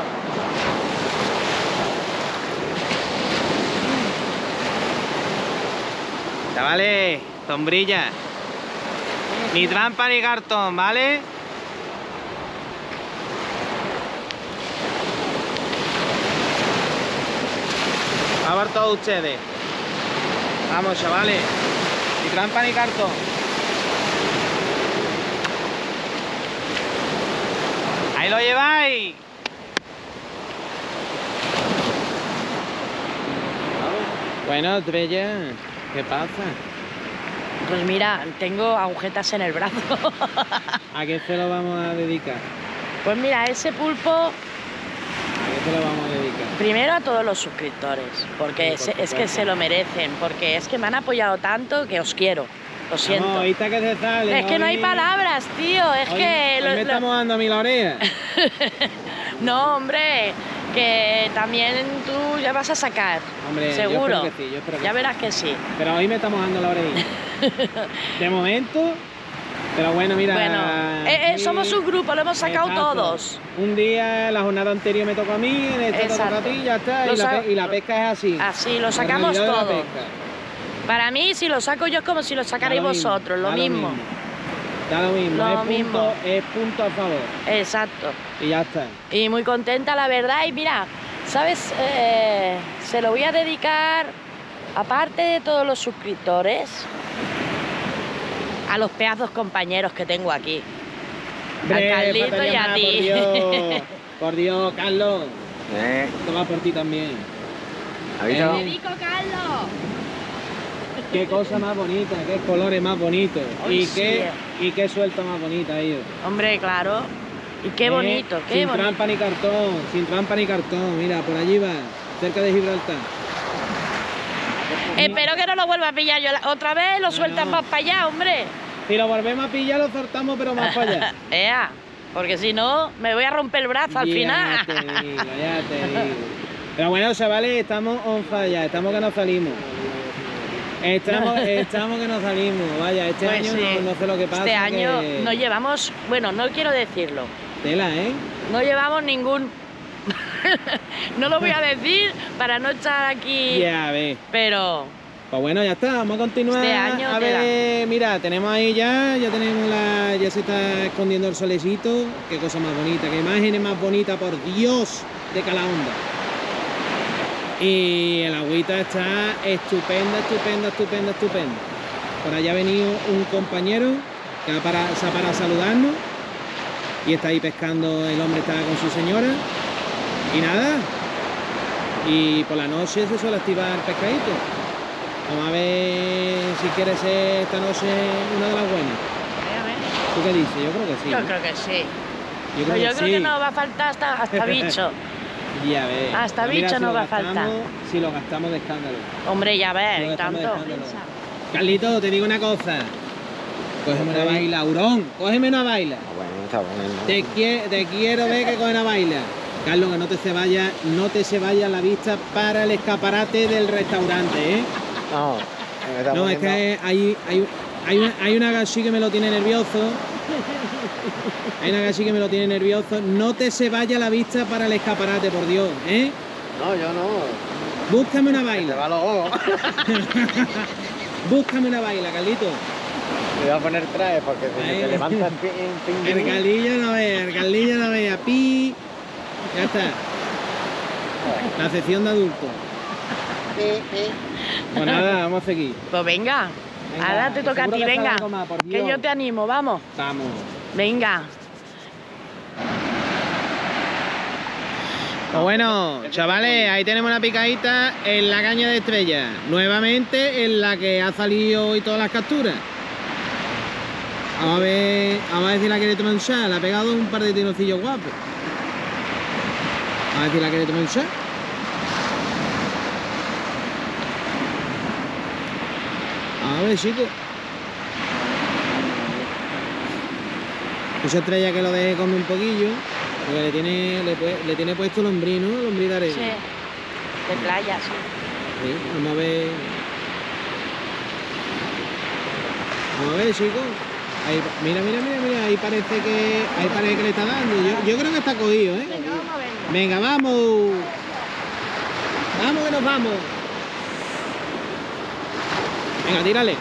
Chavales, sombrilla. Ni trampa ni cartón, ¿vale? por todos ustedes. Vamos, chavales. Ni trampa ni cartón. Ahí lo lleváis. Bueno, Estrella, ¿qué pasa? Pues mira, tengo agujetas en el brazo. ¿A qué se lo vamos a dedicar? Pues mira, ese pulpo, ¿A qué se lo vamos a dedicar? primero a todos los suscriptores, porque Sí, por es que se lo merecen, porque es que me han apoyado tanto que os quiero. Lo siento. Vamos, ahorita que se sale. Es que no hay palabras, tío. Es que... Hoy me estamos dando a mí la oreja. No, hombre, que también tú ya vas a sacar. Hombre, seguro. yo espero que sí, yo espero que ya sí. verás que sí. Pero hoy me estamos dando la oreja. De momento. Pero bueno, mira. Bueno, sí, somos un grupo, lo hemos sacado exacto. todos. Un día, la jornada anterior me tocó a mí, en esta toca a Exacto. ti y ya está. Y la pesca es así. Así, lo La sacamos realidad de la todo. pesca. Para mí, si lo saco yo es como si lo sacarais Da lo mismo, vosotros, lo da mismo. Da lo mismo, Lo es, mismo. es punto a favor. Exacto. Y ya está. Y muy contenta, la verdad. Y mira, ¿sabes? Se lo voy a dedicar, aparte de todos los suscriptores, a los pedazos compañeros que tengo aquí. Hombre, a Carlito y faltaría a más, ti. Por Dios, Carlos. Esto va por ti también. ¿Aviso? Dedico, Carlos. Qué cosa más bonita, qué colores más bonitos. Ay, Y qué suelta más bonita ellos. Hombre, claro. Y qué bonito, qué Sin bonito. trampa ni cartón, sin trampa ni cartón. Mira, por allí va, cerca de Gibraltar. Espero que no lo vuelva a pillar yo otra vez, lo sueltan no. más para allá, hombre. Si lo volvemos a pillar, lo soltamos, pero más para allá. Ea, porque si no, me voy a romper el brazo al final. Ya te digo. Pero bueno, chavales, estamos on fire, estamos que nos salimos. Estamos que nos salimos, vaya, este Pues año sí. no sé lo que pasa. Este año que... no llevamos, bueno, no quiero decirlo, Tela, ¿eh? no llevamos ningún... No lo voy a decir para no echar aquí, Ya ves. pero... Pues bueno, ya está, vamos a continuar. Este año a ver, mira, tenemos ahí ya tenemos ya se está escondiendo el solecito. Qué cosa más bonita, qué imágenes más bonitas, por Dios, de Calahonda. Y el agüita está estupenda. Por allá ha venido un compañero que se ha parado a saludarnos y está ahí pescando, el hombre está con su señora. Y nada, y por la noche se suele activar el pescadito. Vamos a ver si quiere ser esta noche una de las buenas. ¿Tú qué dices? Yo creo que sí. Yo ¿no? creo que sí. Yo Pero yo creo sí. que no va a faltar hasta bicho. Ya ves. Hasta Mira, bicho si no lo va a faltar. gastamos- Si lo gastamos de escándalo. Hombre, ya Lo ves, y gastamos de tanto. escándalo. Carlito, te digo una cosa. Cógeme una baila, hurón. Cógeme una baila. Bueno, está bueno. Te quiero ver que coge una baila. Carlos, que no te se vaya la vista para el escaparate del restaurante, ¿eh? No, me está No, es poniendo- que hay una gachi que me lo tiene nervioso. Hay una gachi que me lo tiene nervioso. No te se vaya la vista para el escaparate, por Dios, ¿eh? No, yo no. Búscame una Te baila. va los ojos. Búscame una baila, Carlito. Me voy a poner traje porque si Ahí. te levantas El Carlillo no vea, pi. Ya está. La sección de adultos. Pues nada, vamos a seguir. Pues venga, Venga, ahora te toca a seguro ti, que sale venga. algo más, por Que Dios. yo te animo, vamos. Vamos. Venga. Pues bueno, chavales, ahí tenemos una picadita en la caña de Estrella. Nuevamente en la que ha salido hoy todas las capturas. Vamos a ver si la quiere tomar un shot. Le ha pegado un par de tinocillos guapos. A ver si la quiere tomar un shot. A ver, chicos. Esa Estrella que lo deje comer un poquillo. Porque le tiene puesto lombriz, ¿no? Lombriz de arena. Sí. De playa, sí. Sí, vamos a ver. Vamos a ver, chicos. Ahí, mira, ahí parece que le está dando. Yo creo que está cogido, ¿eh? Venga, vamos a verlo. Venga, vamos. Vamos que nos vamos. Venga, tírale.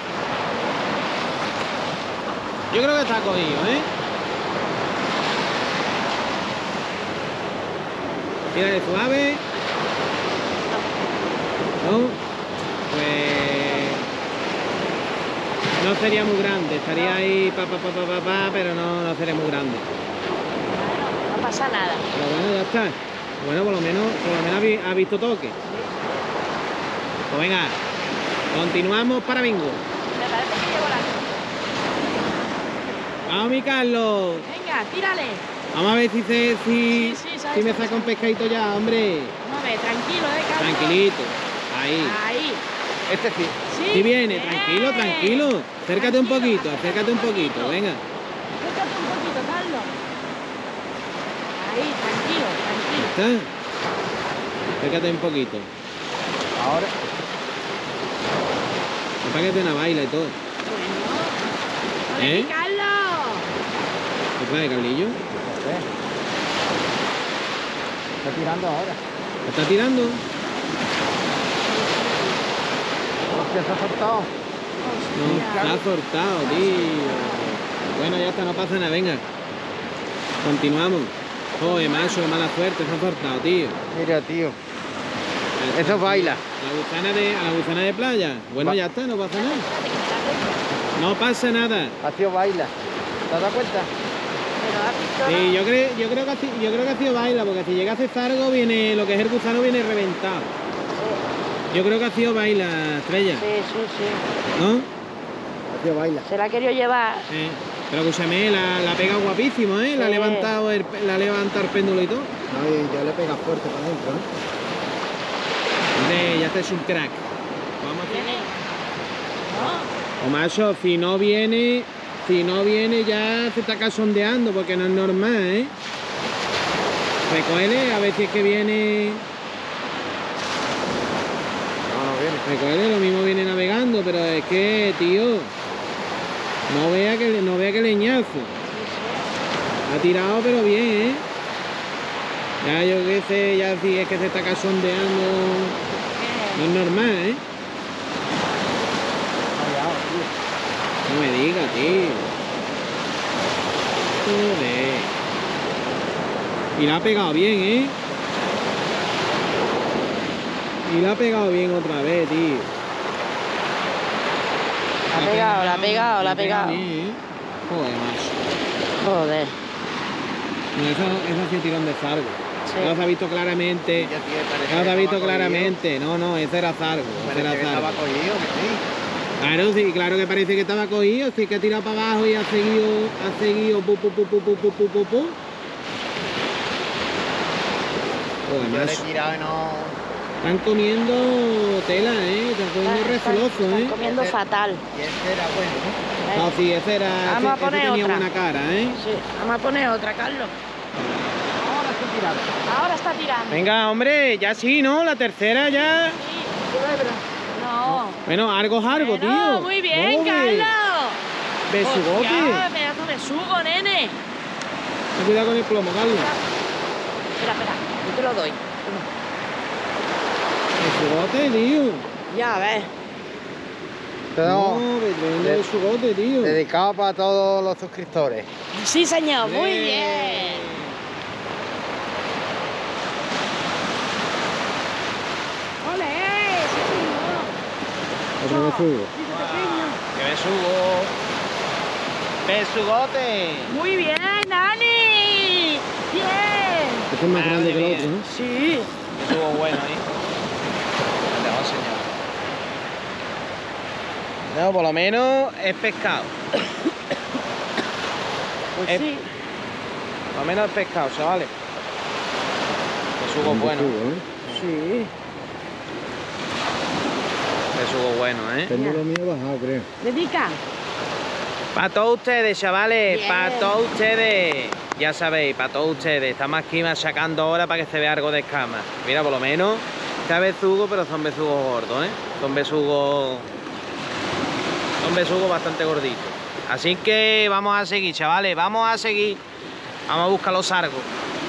Yo creo que está cogido, ¿eh? Tírale suave. ¿no? Pues no sería muy grande, estaría ahí pero no sería muy grande. Bueno, no pasa nada. Pero bueno, ya está. Bueno, por lo menos ha visto toque. Pues venga, continuamos para bingo. Me parece que llevo la... Vamos, mi Carlos. Venga, tírale. Vamos a ver si ¿sabes? me saca un pescadito ya, hombre. Vamos a ver, tranquilo, Carlos. Tranquilito. Ahí. Ahí. Este sí. Sí viene, bien. tranquilo. Acércate un poquito, venga. Acércate un poquito, Carlos. Ahí, tranquilo. ¿Está? Acércate un poquito. Ahora. Para que te una baila y todo. Bueno. ¿Eh? Carlos. ¿Qué trae, Carlillo? Está tirando ahora. ¿Está tirando? Hostia, se ha soltado. No, está cortado, tío. Bueno, ya está, no pasa nada, venga. Continuamos. Joder, macho, qué mala suerte, se ha cortado, tío. Mira, tío. Eso baila. A la gusana de playa. Bueno, ya está, no pasa nada. No pasa nada. Ha sido baila. ¿Te has dado cuenta? Sí, yo creo que ha sido baila, porque si llega a hacer algo, viene, lo que es el gusano viene reventado. Yo creo que ha sido baila, Estrella. Sí. ¿No? Ha sido baila. Se la ha querido llevar. Pero escúchame, la pega guapísimo, ¿eh? La ha levantado el péndulo y todo. No, y ya le pega fuerte para adentro, ¿eh? Hombre, ya te es un crack. Vamos a ¿Viene? No. O macho, si no viene ya se está casondeando, porque no es normal, ¿eh? Recógele, a ver si es que viene. No viene. Recógele, lo mismo viene navegando, pero es que, tío, no vea que leñazo. Ha tirado, pero bien, ¿eh? Ya yo qué sé, ya si es que se está casondeando, no es normal, ¿eh? No me digas, tío. Joder. Y la ha pegado bien, ¿eh? Y la ha pegado bien otra vez, tío. La ha pegado. Bien, ¿eh? Joder, macho. Joder. No, eso ha sido tirón de zargo. Sí. Ya se ha visto claramente. Ya se ha visto claramente. No, ese era zargo. Ese era zargo. Estaba cogido, que sí. Claro, sí, claro que parece que estaba cogido, sí que ha tirado para abajo y ha seguido pu. Joder, Yo le he macho. tirado y no... Están comiendo tela, ¿eh? Están comiendo refloso, Están ¿eh? comiendo fatal. Y este era bueno, ¿no? No, sí, ese Vamos a ese poner tenía otra. buena cara, ¿eh? Sí, vamos a poner otra, Carlos. Ahora estoy tirando. Ahora está tirando. Venga, hombre, ya sí, ¿no? La tercera ya. Sí. No. Bueno, algo es algo, tío. No, muy bien, Joder. Carlos. Besugote. Hostia, pedazo de besugo, nene. Ten cuidado con el plomo, Carlos. Espera, yo te lo doy. Besugote, tío. Ya ves. No, tremendo besugote, tío. Dedicado para todos los suscriptores. Sí, señor, muy bien. ¡Ole! ¡Sí, señor! Otro besugo. Dice pequeño. ¡Qué besugo! ¡Besugote! Muy bien, Dani. Bien. Este es más Madre grande que el ¿eh? otro, ¿no? Sí. Besugo bueno, ¿eh? Te voy a enseñar. No, por lo menos es pescado. Pues sí. Por lo menos es pescado, chavales. Besugo bueno. Sí. Besugo bueno, ¿eh? Péndulo mío bajado, creo. Dedica. Para todos ustedes, chavales, Bien. para todos ustedes. Ya sabéis, para todos ustedes. Estamos aquí machacando ahora para que se vea algo de escama. Mira, por lo menos está besugo, pero son besugos gordos, ¿eh? Son besugos bastante gorditos. Así que vamos a seguir, chavales, vamos a seguir. Vamos a buscar los sargos.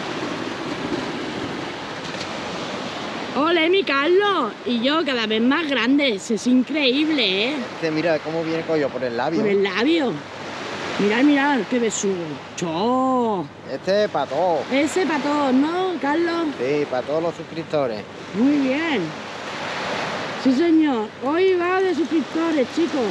Ole, mi Carlos. Y yo cada vez más grande. Es increíble, ¿eh? Mira cómo viene cogido por el labio. Por el labio. Mirad, qué besugo. ¡Cho! Este es para todos. Ese para todos, ¿no, Carlos? Sí, para todos los suscriptores. Muy bien. Sí, señor. Hoy va de suscriptores, chicos.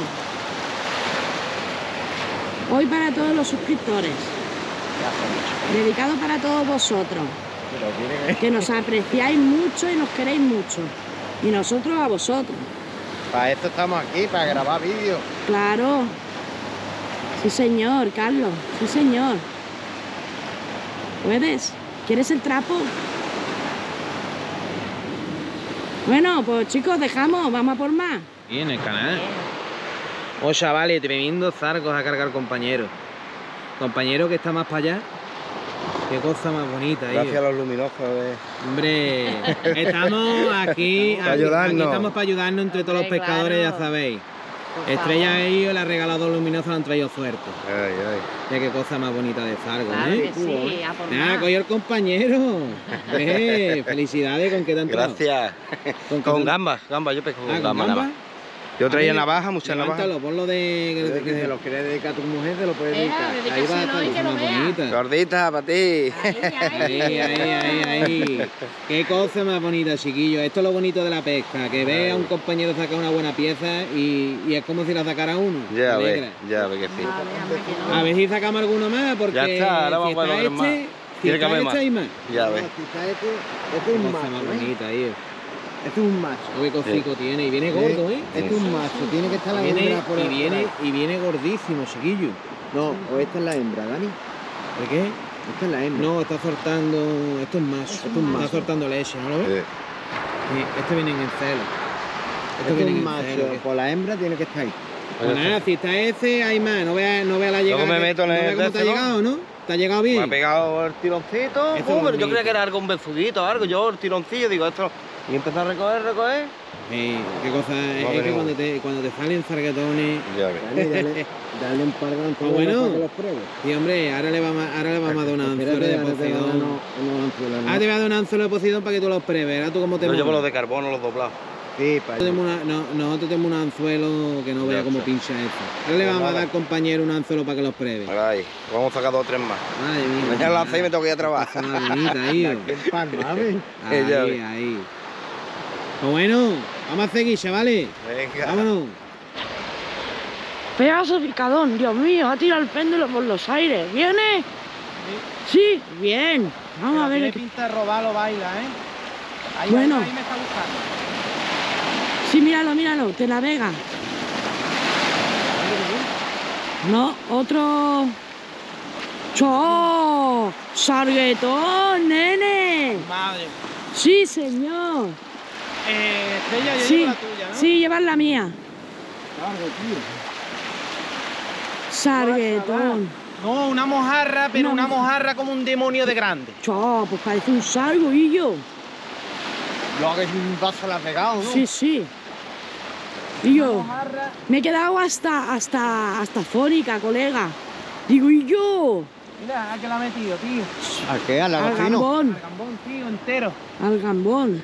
Hoy para todos los suscriptores. Dedicado para todos vosotros. Que nos apreciáis mucho y nos queréis mucho. Y nosotros a vosotros. Para esto estamos aquí, para grabar vídeos. Claro. Sí, señor, Carlos. Sí, señor. ¿Puedes? ¿Quieres el trapo? Bueno, pues chicos, dejamos. Vamos a por más. Y en el canal. Oh, chavales, tremendo zarcos a cargar compañero. Compañero que está más para allá. Qué cosa más bonita. Gracias a los luminosos de... Hombre, estamos aquí Para ayudarnos. Aquí estamos para ayudarnos entre todos los Hombre, pescadores, claro. ya sabéis. Por Estrella favor. ahí le ha regalado dos luminosos, le han traído suerte. Ay, ay. Ya qué cosa más bonita de zargo, Claro ¿eh? que sí, a por Nada, más. cogió el compañero. Felicidades, ¿con qué te han entrado? Gracias. ¿Con, Con gambas, yo pesco con ¿con gambas nada gamba? más. Yo traía A ver, navaja, muchas navajas. levántalo, ponlo de... Que se los quieres dedicar a tu mujer, te lo puedes dedicar. Ahí va Dedícaselo esta y que cosa lo más vea. bonita. Gordita, para ti. Ahí. Qué cosa más bonita, chiquillo. Esto es lo bonito de la pesca, que ve a un compañero sacar una buena pieza y es como si la sacara uno. Ya Te ves, alegra. ya ves que sí. A ver si sacamos alguno más, porque Ya está, ahora si vamos a está poner más. si Tiene que está haber más. hay más. Ya ves. Este es un Cosa más macho, ¿eh? bonita, tío. Este es un macho. Qué cocico tiene, y viene gordo, ¿eh? Este es un macho, tiene que estar la Viene, hembra por y viene gordísimo, chiquillo. No, o esta es la hembra, Dani. ¿De qué? Esta es la hembra. No, está soltando... Esto es macho. Es un Está macho. soltando leche, ¿no lo ves? Sí. Sí, este viene en el celo. Este es viene un en macho, celo. por la hembra tiene que estar ahí. Pues nada, si está ese, hay más. No vea la llegada. Luego me que- meto en no el vea cómo te ha décimo. llegado, ¿no? ¿Te ha llegado Me bien? ha pegado el tironcito. Eso es Pero yo bonito. creía que era algo, un bezuguito o algo. Yo el tironcillo, digo, esto. Y empecé a recoger. Sí, qué cosa. Es No que venimos. cuando te salen zarguetones. Ya ves. Dale un par de anzuelos Pues bueno. para que los pruebes. Y hombre, ahora le vamos a dar un anzuelo Espérate, de ahora te voy a dar Poseidón. unos anzuelos, ¿no? Ahora te voy a dar un anzuelo de Poseidón para que tú los pruebes. Ahora tú cómo te Yo llevo molas. los de carbono, los doblados. Sí, para Nosotros tenemos un anzuelo que no vea Ya cómo está. pincha esto. Ahora le Pues vamos a nada. dar, compañero, un anzuelo para que los pruebe. Ahí, vamos a sacar 2 o 3 más. Madre mía. Mañana a las 6 me tengo que ir a trabajar. Cosa más bonita, tío. ¿Qué palma, ¿ves? Ya Ahí, ves. ahí. Pues bueno, vamos a seguir, chavales. Venga. Vámonos. Pedazo de picadón, Dios mío, ha tirado el péndulo por los aires. ¿Viene? Sí, bien. Vamos a ver. pinta de robarlo, baila, ¿eh? Bueno. me está buscando. Sí, míralo, de la Vega. No, otro. ¡Cho! ¡Sarguetón, nene! Madre. Sí, señor. Estrella, yo Sí, llevo la tuya, ¿no? sí, llevar la mía. Sarguetón. No, una mojarra, pero Una una mojarra como un demonio de grande. Cho, pues parece un sargo, y yo. Lo que es un vaso la has pegado, ¿no? Sí, sí. Y yo. Mojarra. Me he quedado hasta fónica, colega. Digo, ¿y yo? Mira, ¿a qué la ha metido, tío? ¿A qué? ¿Al Al lagafino? gambón, El gambón, tío, entero. al gambón.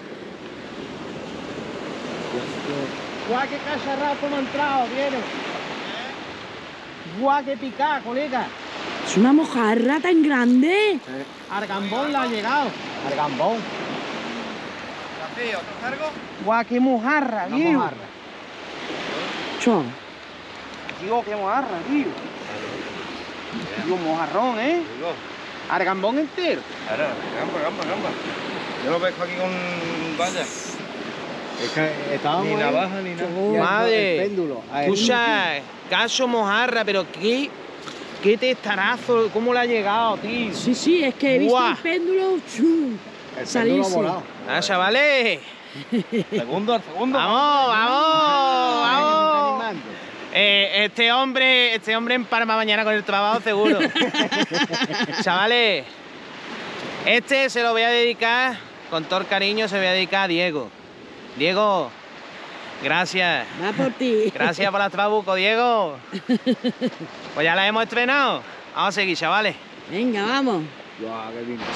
Guau, qué cacharrazo me ha entrado, viene. Guau, qué picá, colega. Es una mojarra tan grande. Al gambón la ha llegado. Al gambón. ¿Otro cargo? Guau, qué mojarra, Una tío. mojarra. Cho. Digo, qué mojarra, tío. Digo, mojarrón, ¿eh? Digo, Al gambón entero. ahora, gamba. Yo lo pesco aquí con valla. Es que estábamos Ni ahí. navaja ni nada. Y el Madre. péndulo. A ver. Escucha, caso mojarra, pero qué testarazo, cómo le ha llegado, tío. Sí, es que he visto Buah. el péndulo El péndulo ha salirse. volado. Ah, chavales. Segundo, al segundo. Vamos. Animando. Este hombre empalma mañana con el trabajo seguro. Chavales, este se lo voy a dedicar, con todo el cariño, se lo voy a dedicar a Diego. Diego, gracias. Va por ti. Gracias por las trabucos, Diego. Pues ya las hemos estrenado. Vamos a seguir, chavales. Venga, vamos. Guau, qué bien.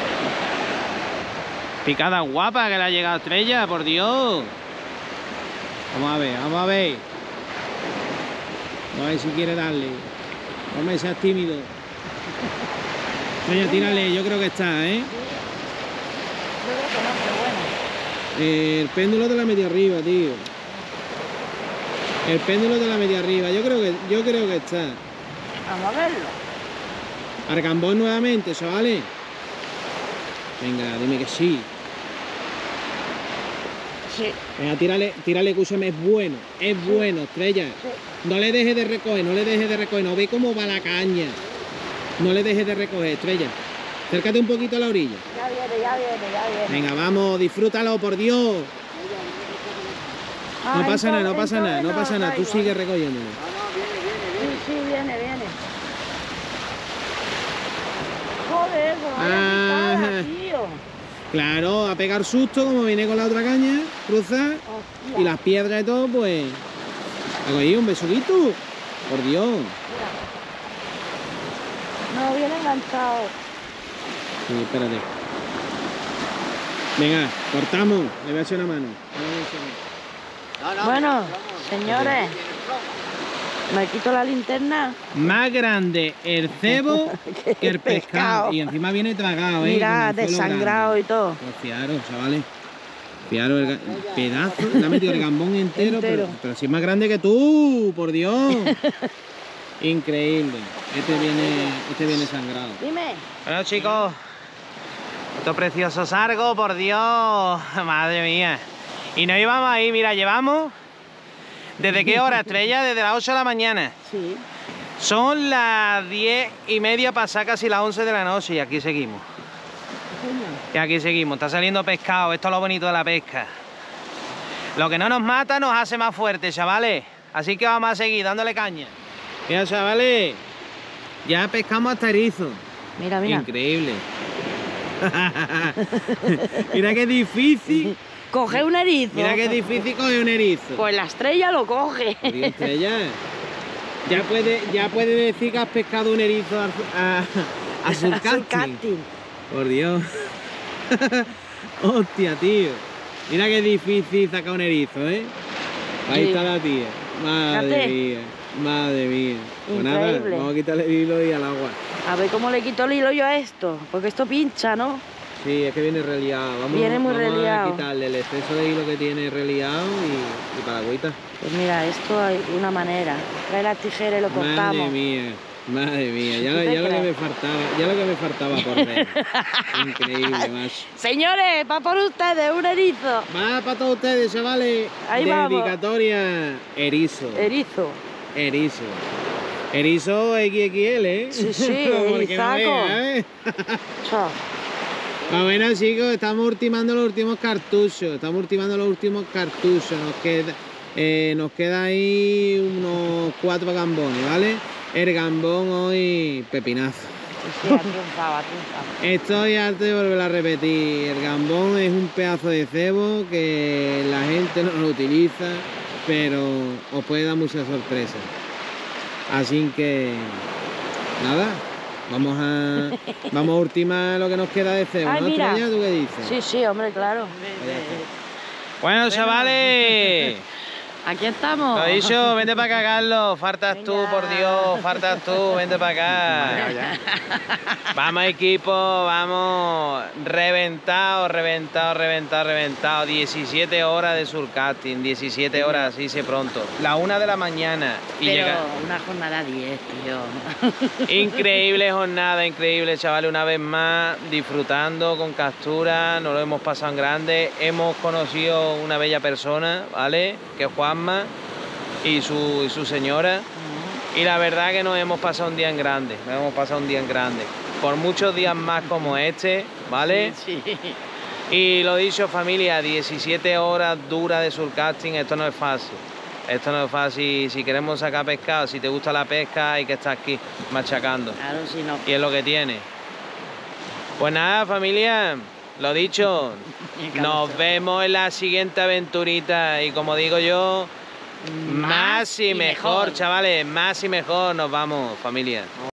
Picada guapa que le ha llegado Estrella, por Dios. Vamos a ver. Vamos a ver si quiere darle. Vamos a ver, seas tímido. Estrella, tírale, yo creo que está, ¿eh? El péndulo de la media arriba, tío. El péndulo de la media arriba. Yo creo que está. Vamos a verlo. Argambón nuevamente, chavales. Venga, dime que sí. Sí. Venga, tírale, escúchame, es bueno, Estrella. Sí. No le dejes de recoger, no ve cómo va la caña. No le dejes de recoger, Estrella. Acércate un poquito a la orilla. Ya viene. Venga, vamos, disfrútalo, por Dios. No pasa nada, tú sigue recogiéndolo. Sí, viene. Joder, vaya tío. Claro, a pegar susto, como viene con la otra caña, cruzar, y las piedras y todo, pues... ¿Ha cogido un besuguito? Por Dios. Mira. No, viene enganchado. Sí, espérate. Venga, cortamos. Le voy a echar una mano. Bueno, señores, me quito la linterna. Más grande el cebo que el pescado. Y encima viene tragado, Mira, desangrado y todo. Pues fiaros, chavales. Fiaros, el pedazo. Le ha metido el gambón entero. Pero si es más grande que tú, por Dios. Increíble. Este viene sangrado. Dime. Bueno, chicos. Esto precioso sargo, por Dios. Madre mía. Y nos íbamos ahí, mira, llevamos... ¿Desde qué hora, Estrella? Desde las 8 de la mañana. Sí. Son las 10:30, pasar casi las 11 de la noche y aquí seguimos. Y aquí seguimos, está saliendo pescado, esto es lo bonito de la pesca. Lo que no nos mata nos hace más fuertes, chavales. Así que vamos a seguir dándole caña. Mira, chavales, ya pescamos hasta erizo. Mira. Increíble. Mira qué difícil. Coge un erizo. Mira qué difícil coger un erizo. Pues la Estrella lo coge. Dios, Estrella. Ya puede decir que has pescado un erizo a surcasting. Por Dios. Hostia, tío. Mira qué difícil sacar un erizo, ¿eh? Ahí está la tía. Madre mía. Pues nada, vamos a quitarle el hilo y al agua. A ver cómo le quito el hilo yo a esto. Porque esto pincha, ¿no? Sí, es que viene reliado. Vamos a quitarle el exceso de hilo que tiene reliado y para la agüita. Pues mira, esto hay una manera. Trae las tijeras y lo cortamos. Madre mía, ya lo que me faltaba por ver. Increíble, macho. Señores, va por ustedes, un erizo. Va para todos ustedes, chavales. Ahí Dedicatoria, erizo. Erizo XXL, ¿eh? Sí, erizaco. Chao. Bueno, chicos, estamos ultimando los últimos cartuchos. Nos queda ahí unos 4 gambones, ¿vale? El gambón hoy, pepinazo. Sí, ha triunfado. Estoy harto de volver a repetir. El gambón es un pedazo de cebo que la gente no lo utiliza, pero os puede dar muchas sorpresas. Así que, nada. Vamos a ultimar lo que nos queda de cebo, ¿no, Estrella? ¿Tú qué dices? Sí, hombre, claro. Bueno, chavales. Aquí estamos. Lo dicho, vente para acá, Carlos. Faltas tú, por Dios, vente para acá. Vamos, equipo, vamos. Reventado. 17 horas de surcasting, 17 horas, así se pronto. La 1 de la mañana. Pero una jornada 10, tío. Increíble jornada, chavales. Una vez más, disfrutando con captura, nos lo hemos pasado en grande. Hemos conocido una bella persona, ¿vale? Que es Juanma y su señora. Y la verdad que nos hemos pasado un día en grande. Por muchos días más como este, ¿vale? Sí. Y lo dicho, familia, 17 horas duras de surcasting, esto no es fácil. Si queremos sacar pescado, si te gusta la pesca, hay que estar aquí machacando. Claro, si no. Y es lo que tiene. Pues nada, familia, lo dicho, nos vemos en la siguiente aventurita. Y como digo yo, más y mejor, chavales, más y mejor. Nos vamos, familia.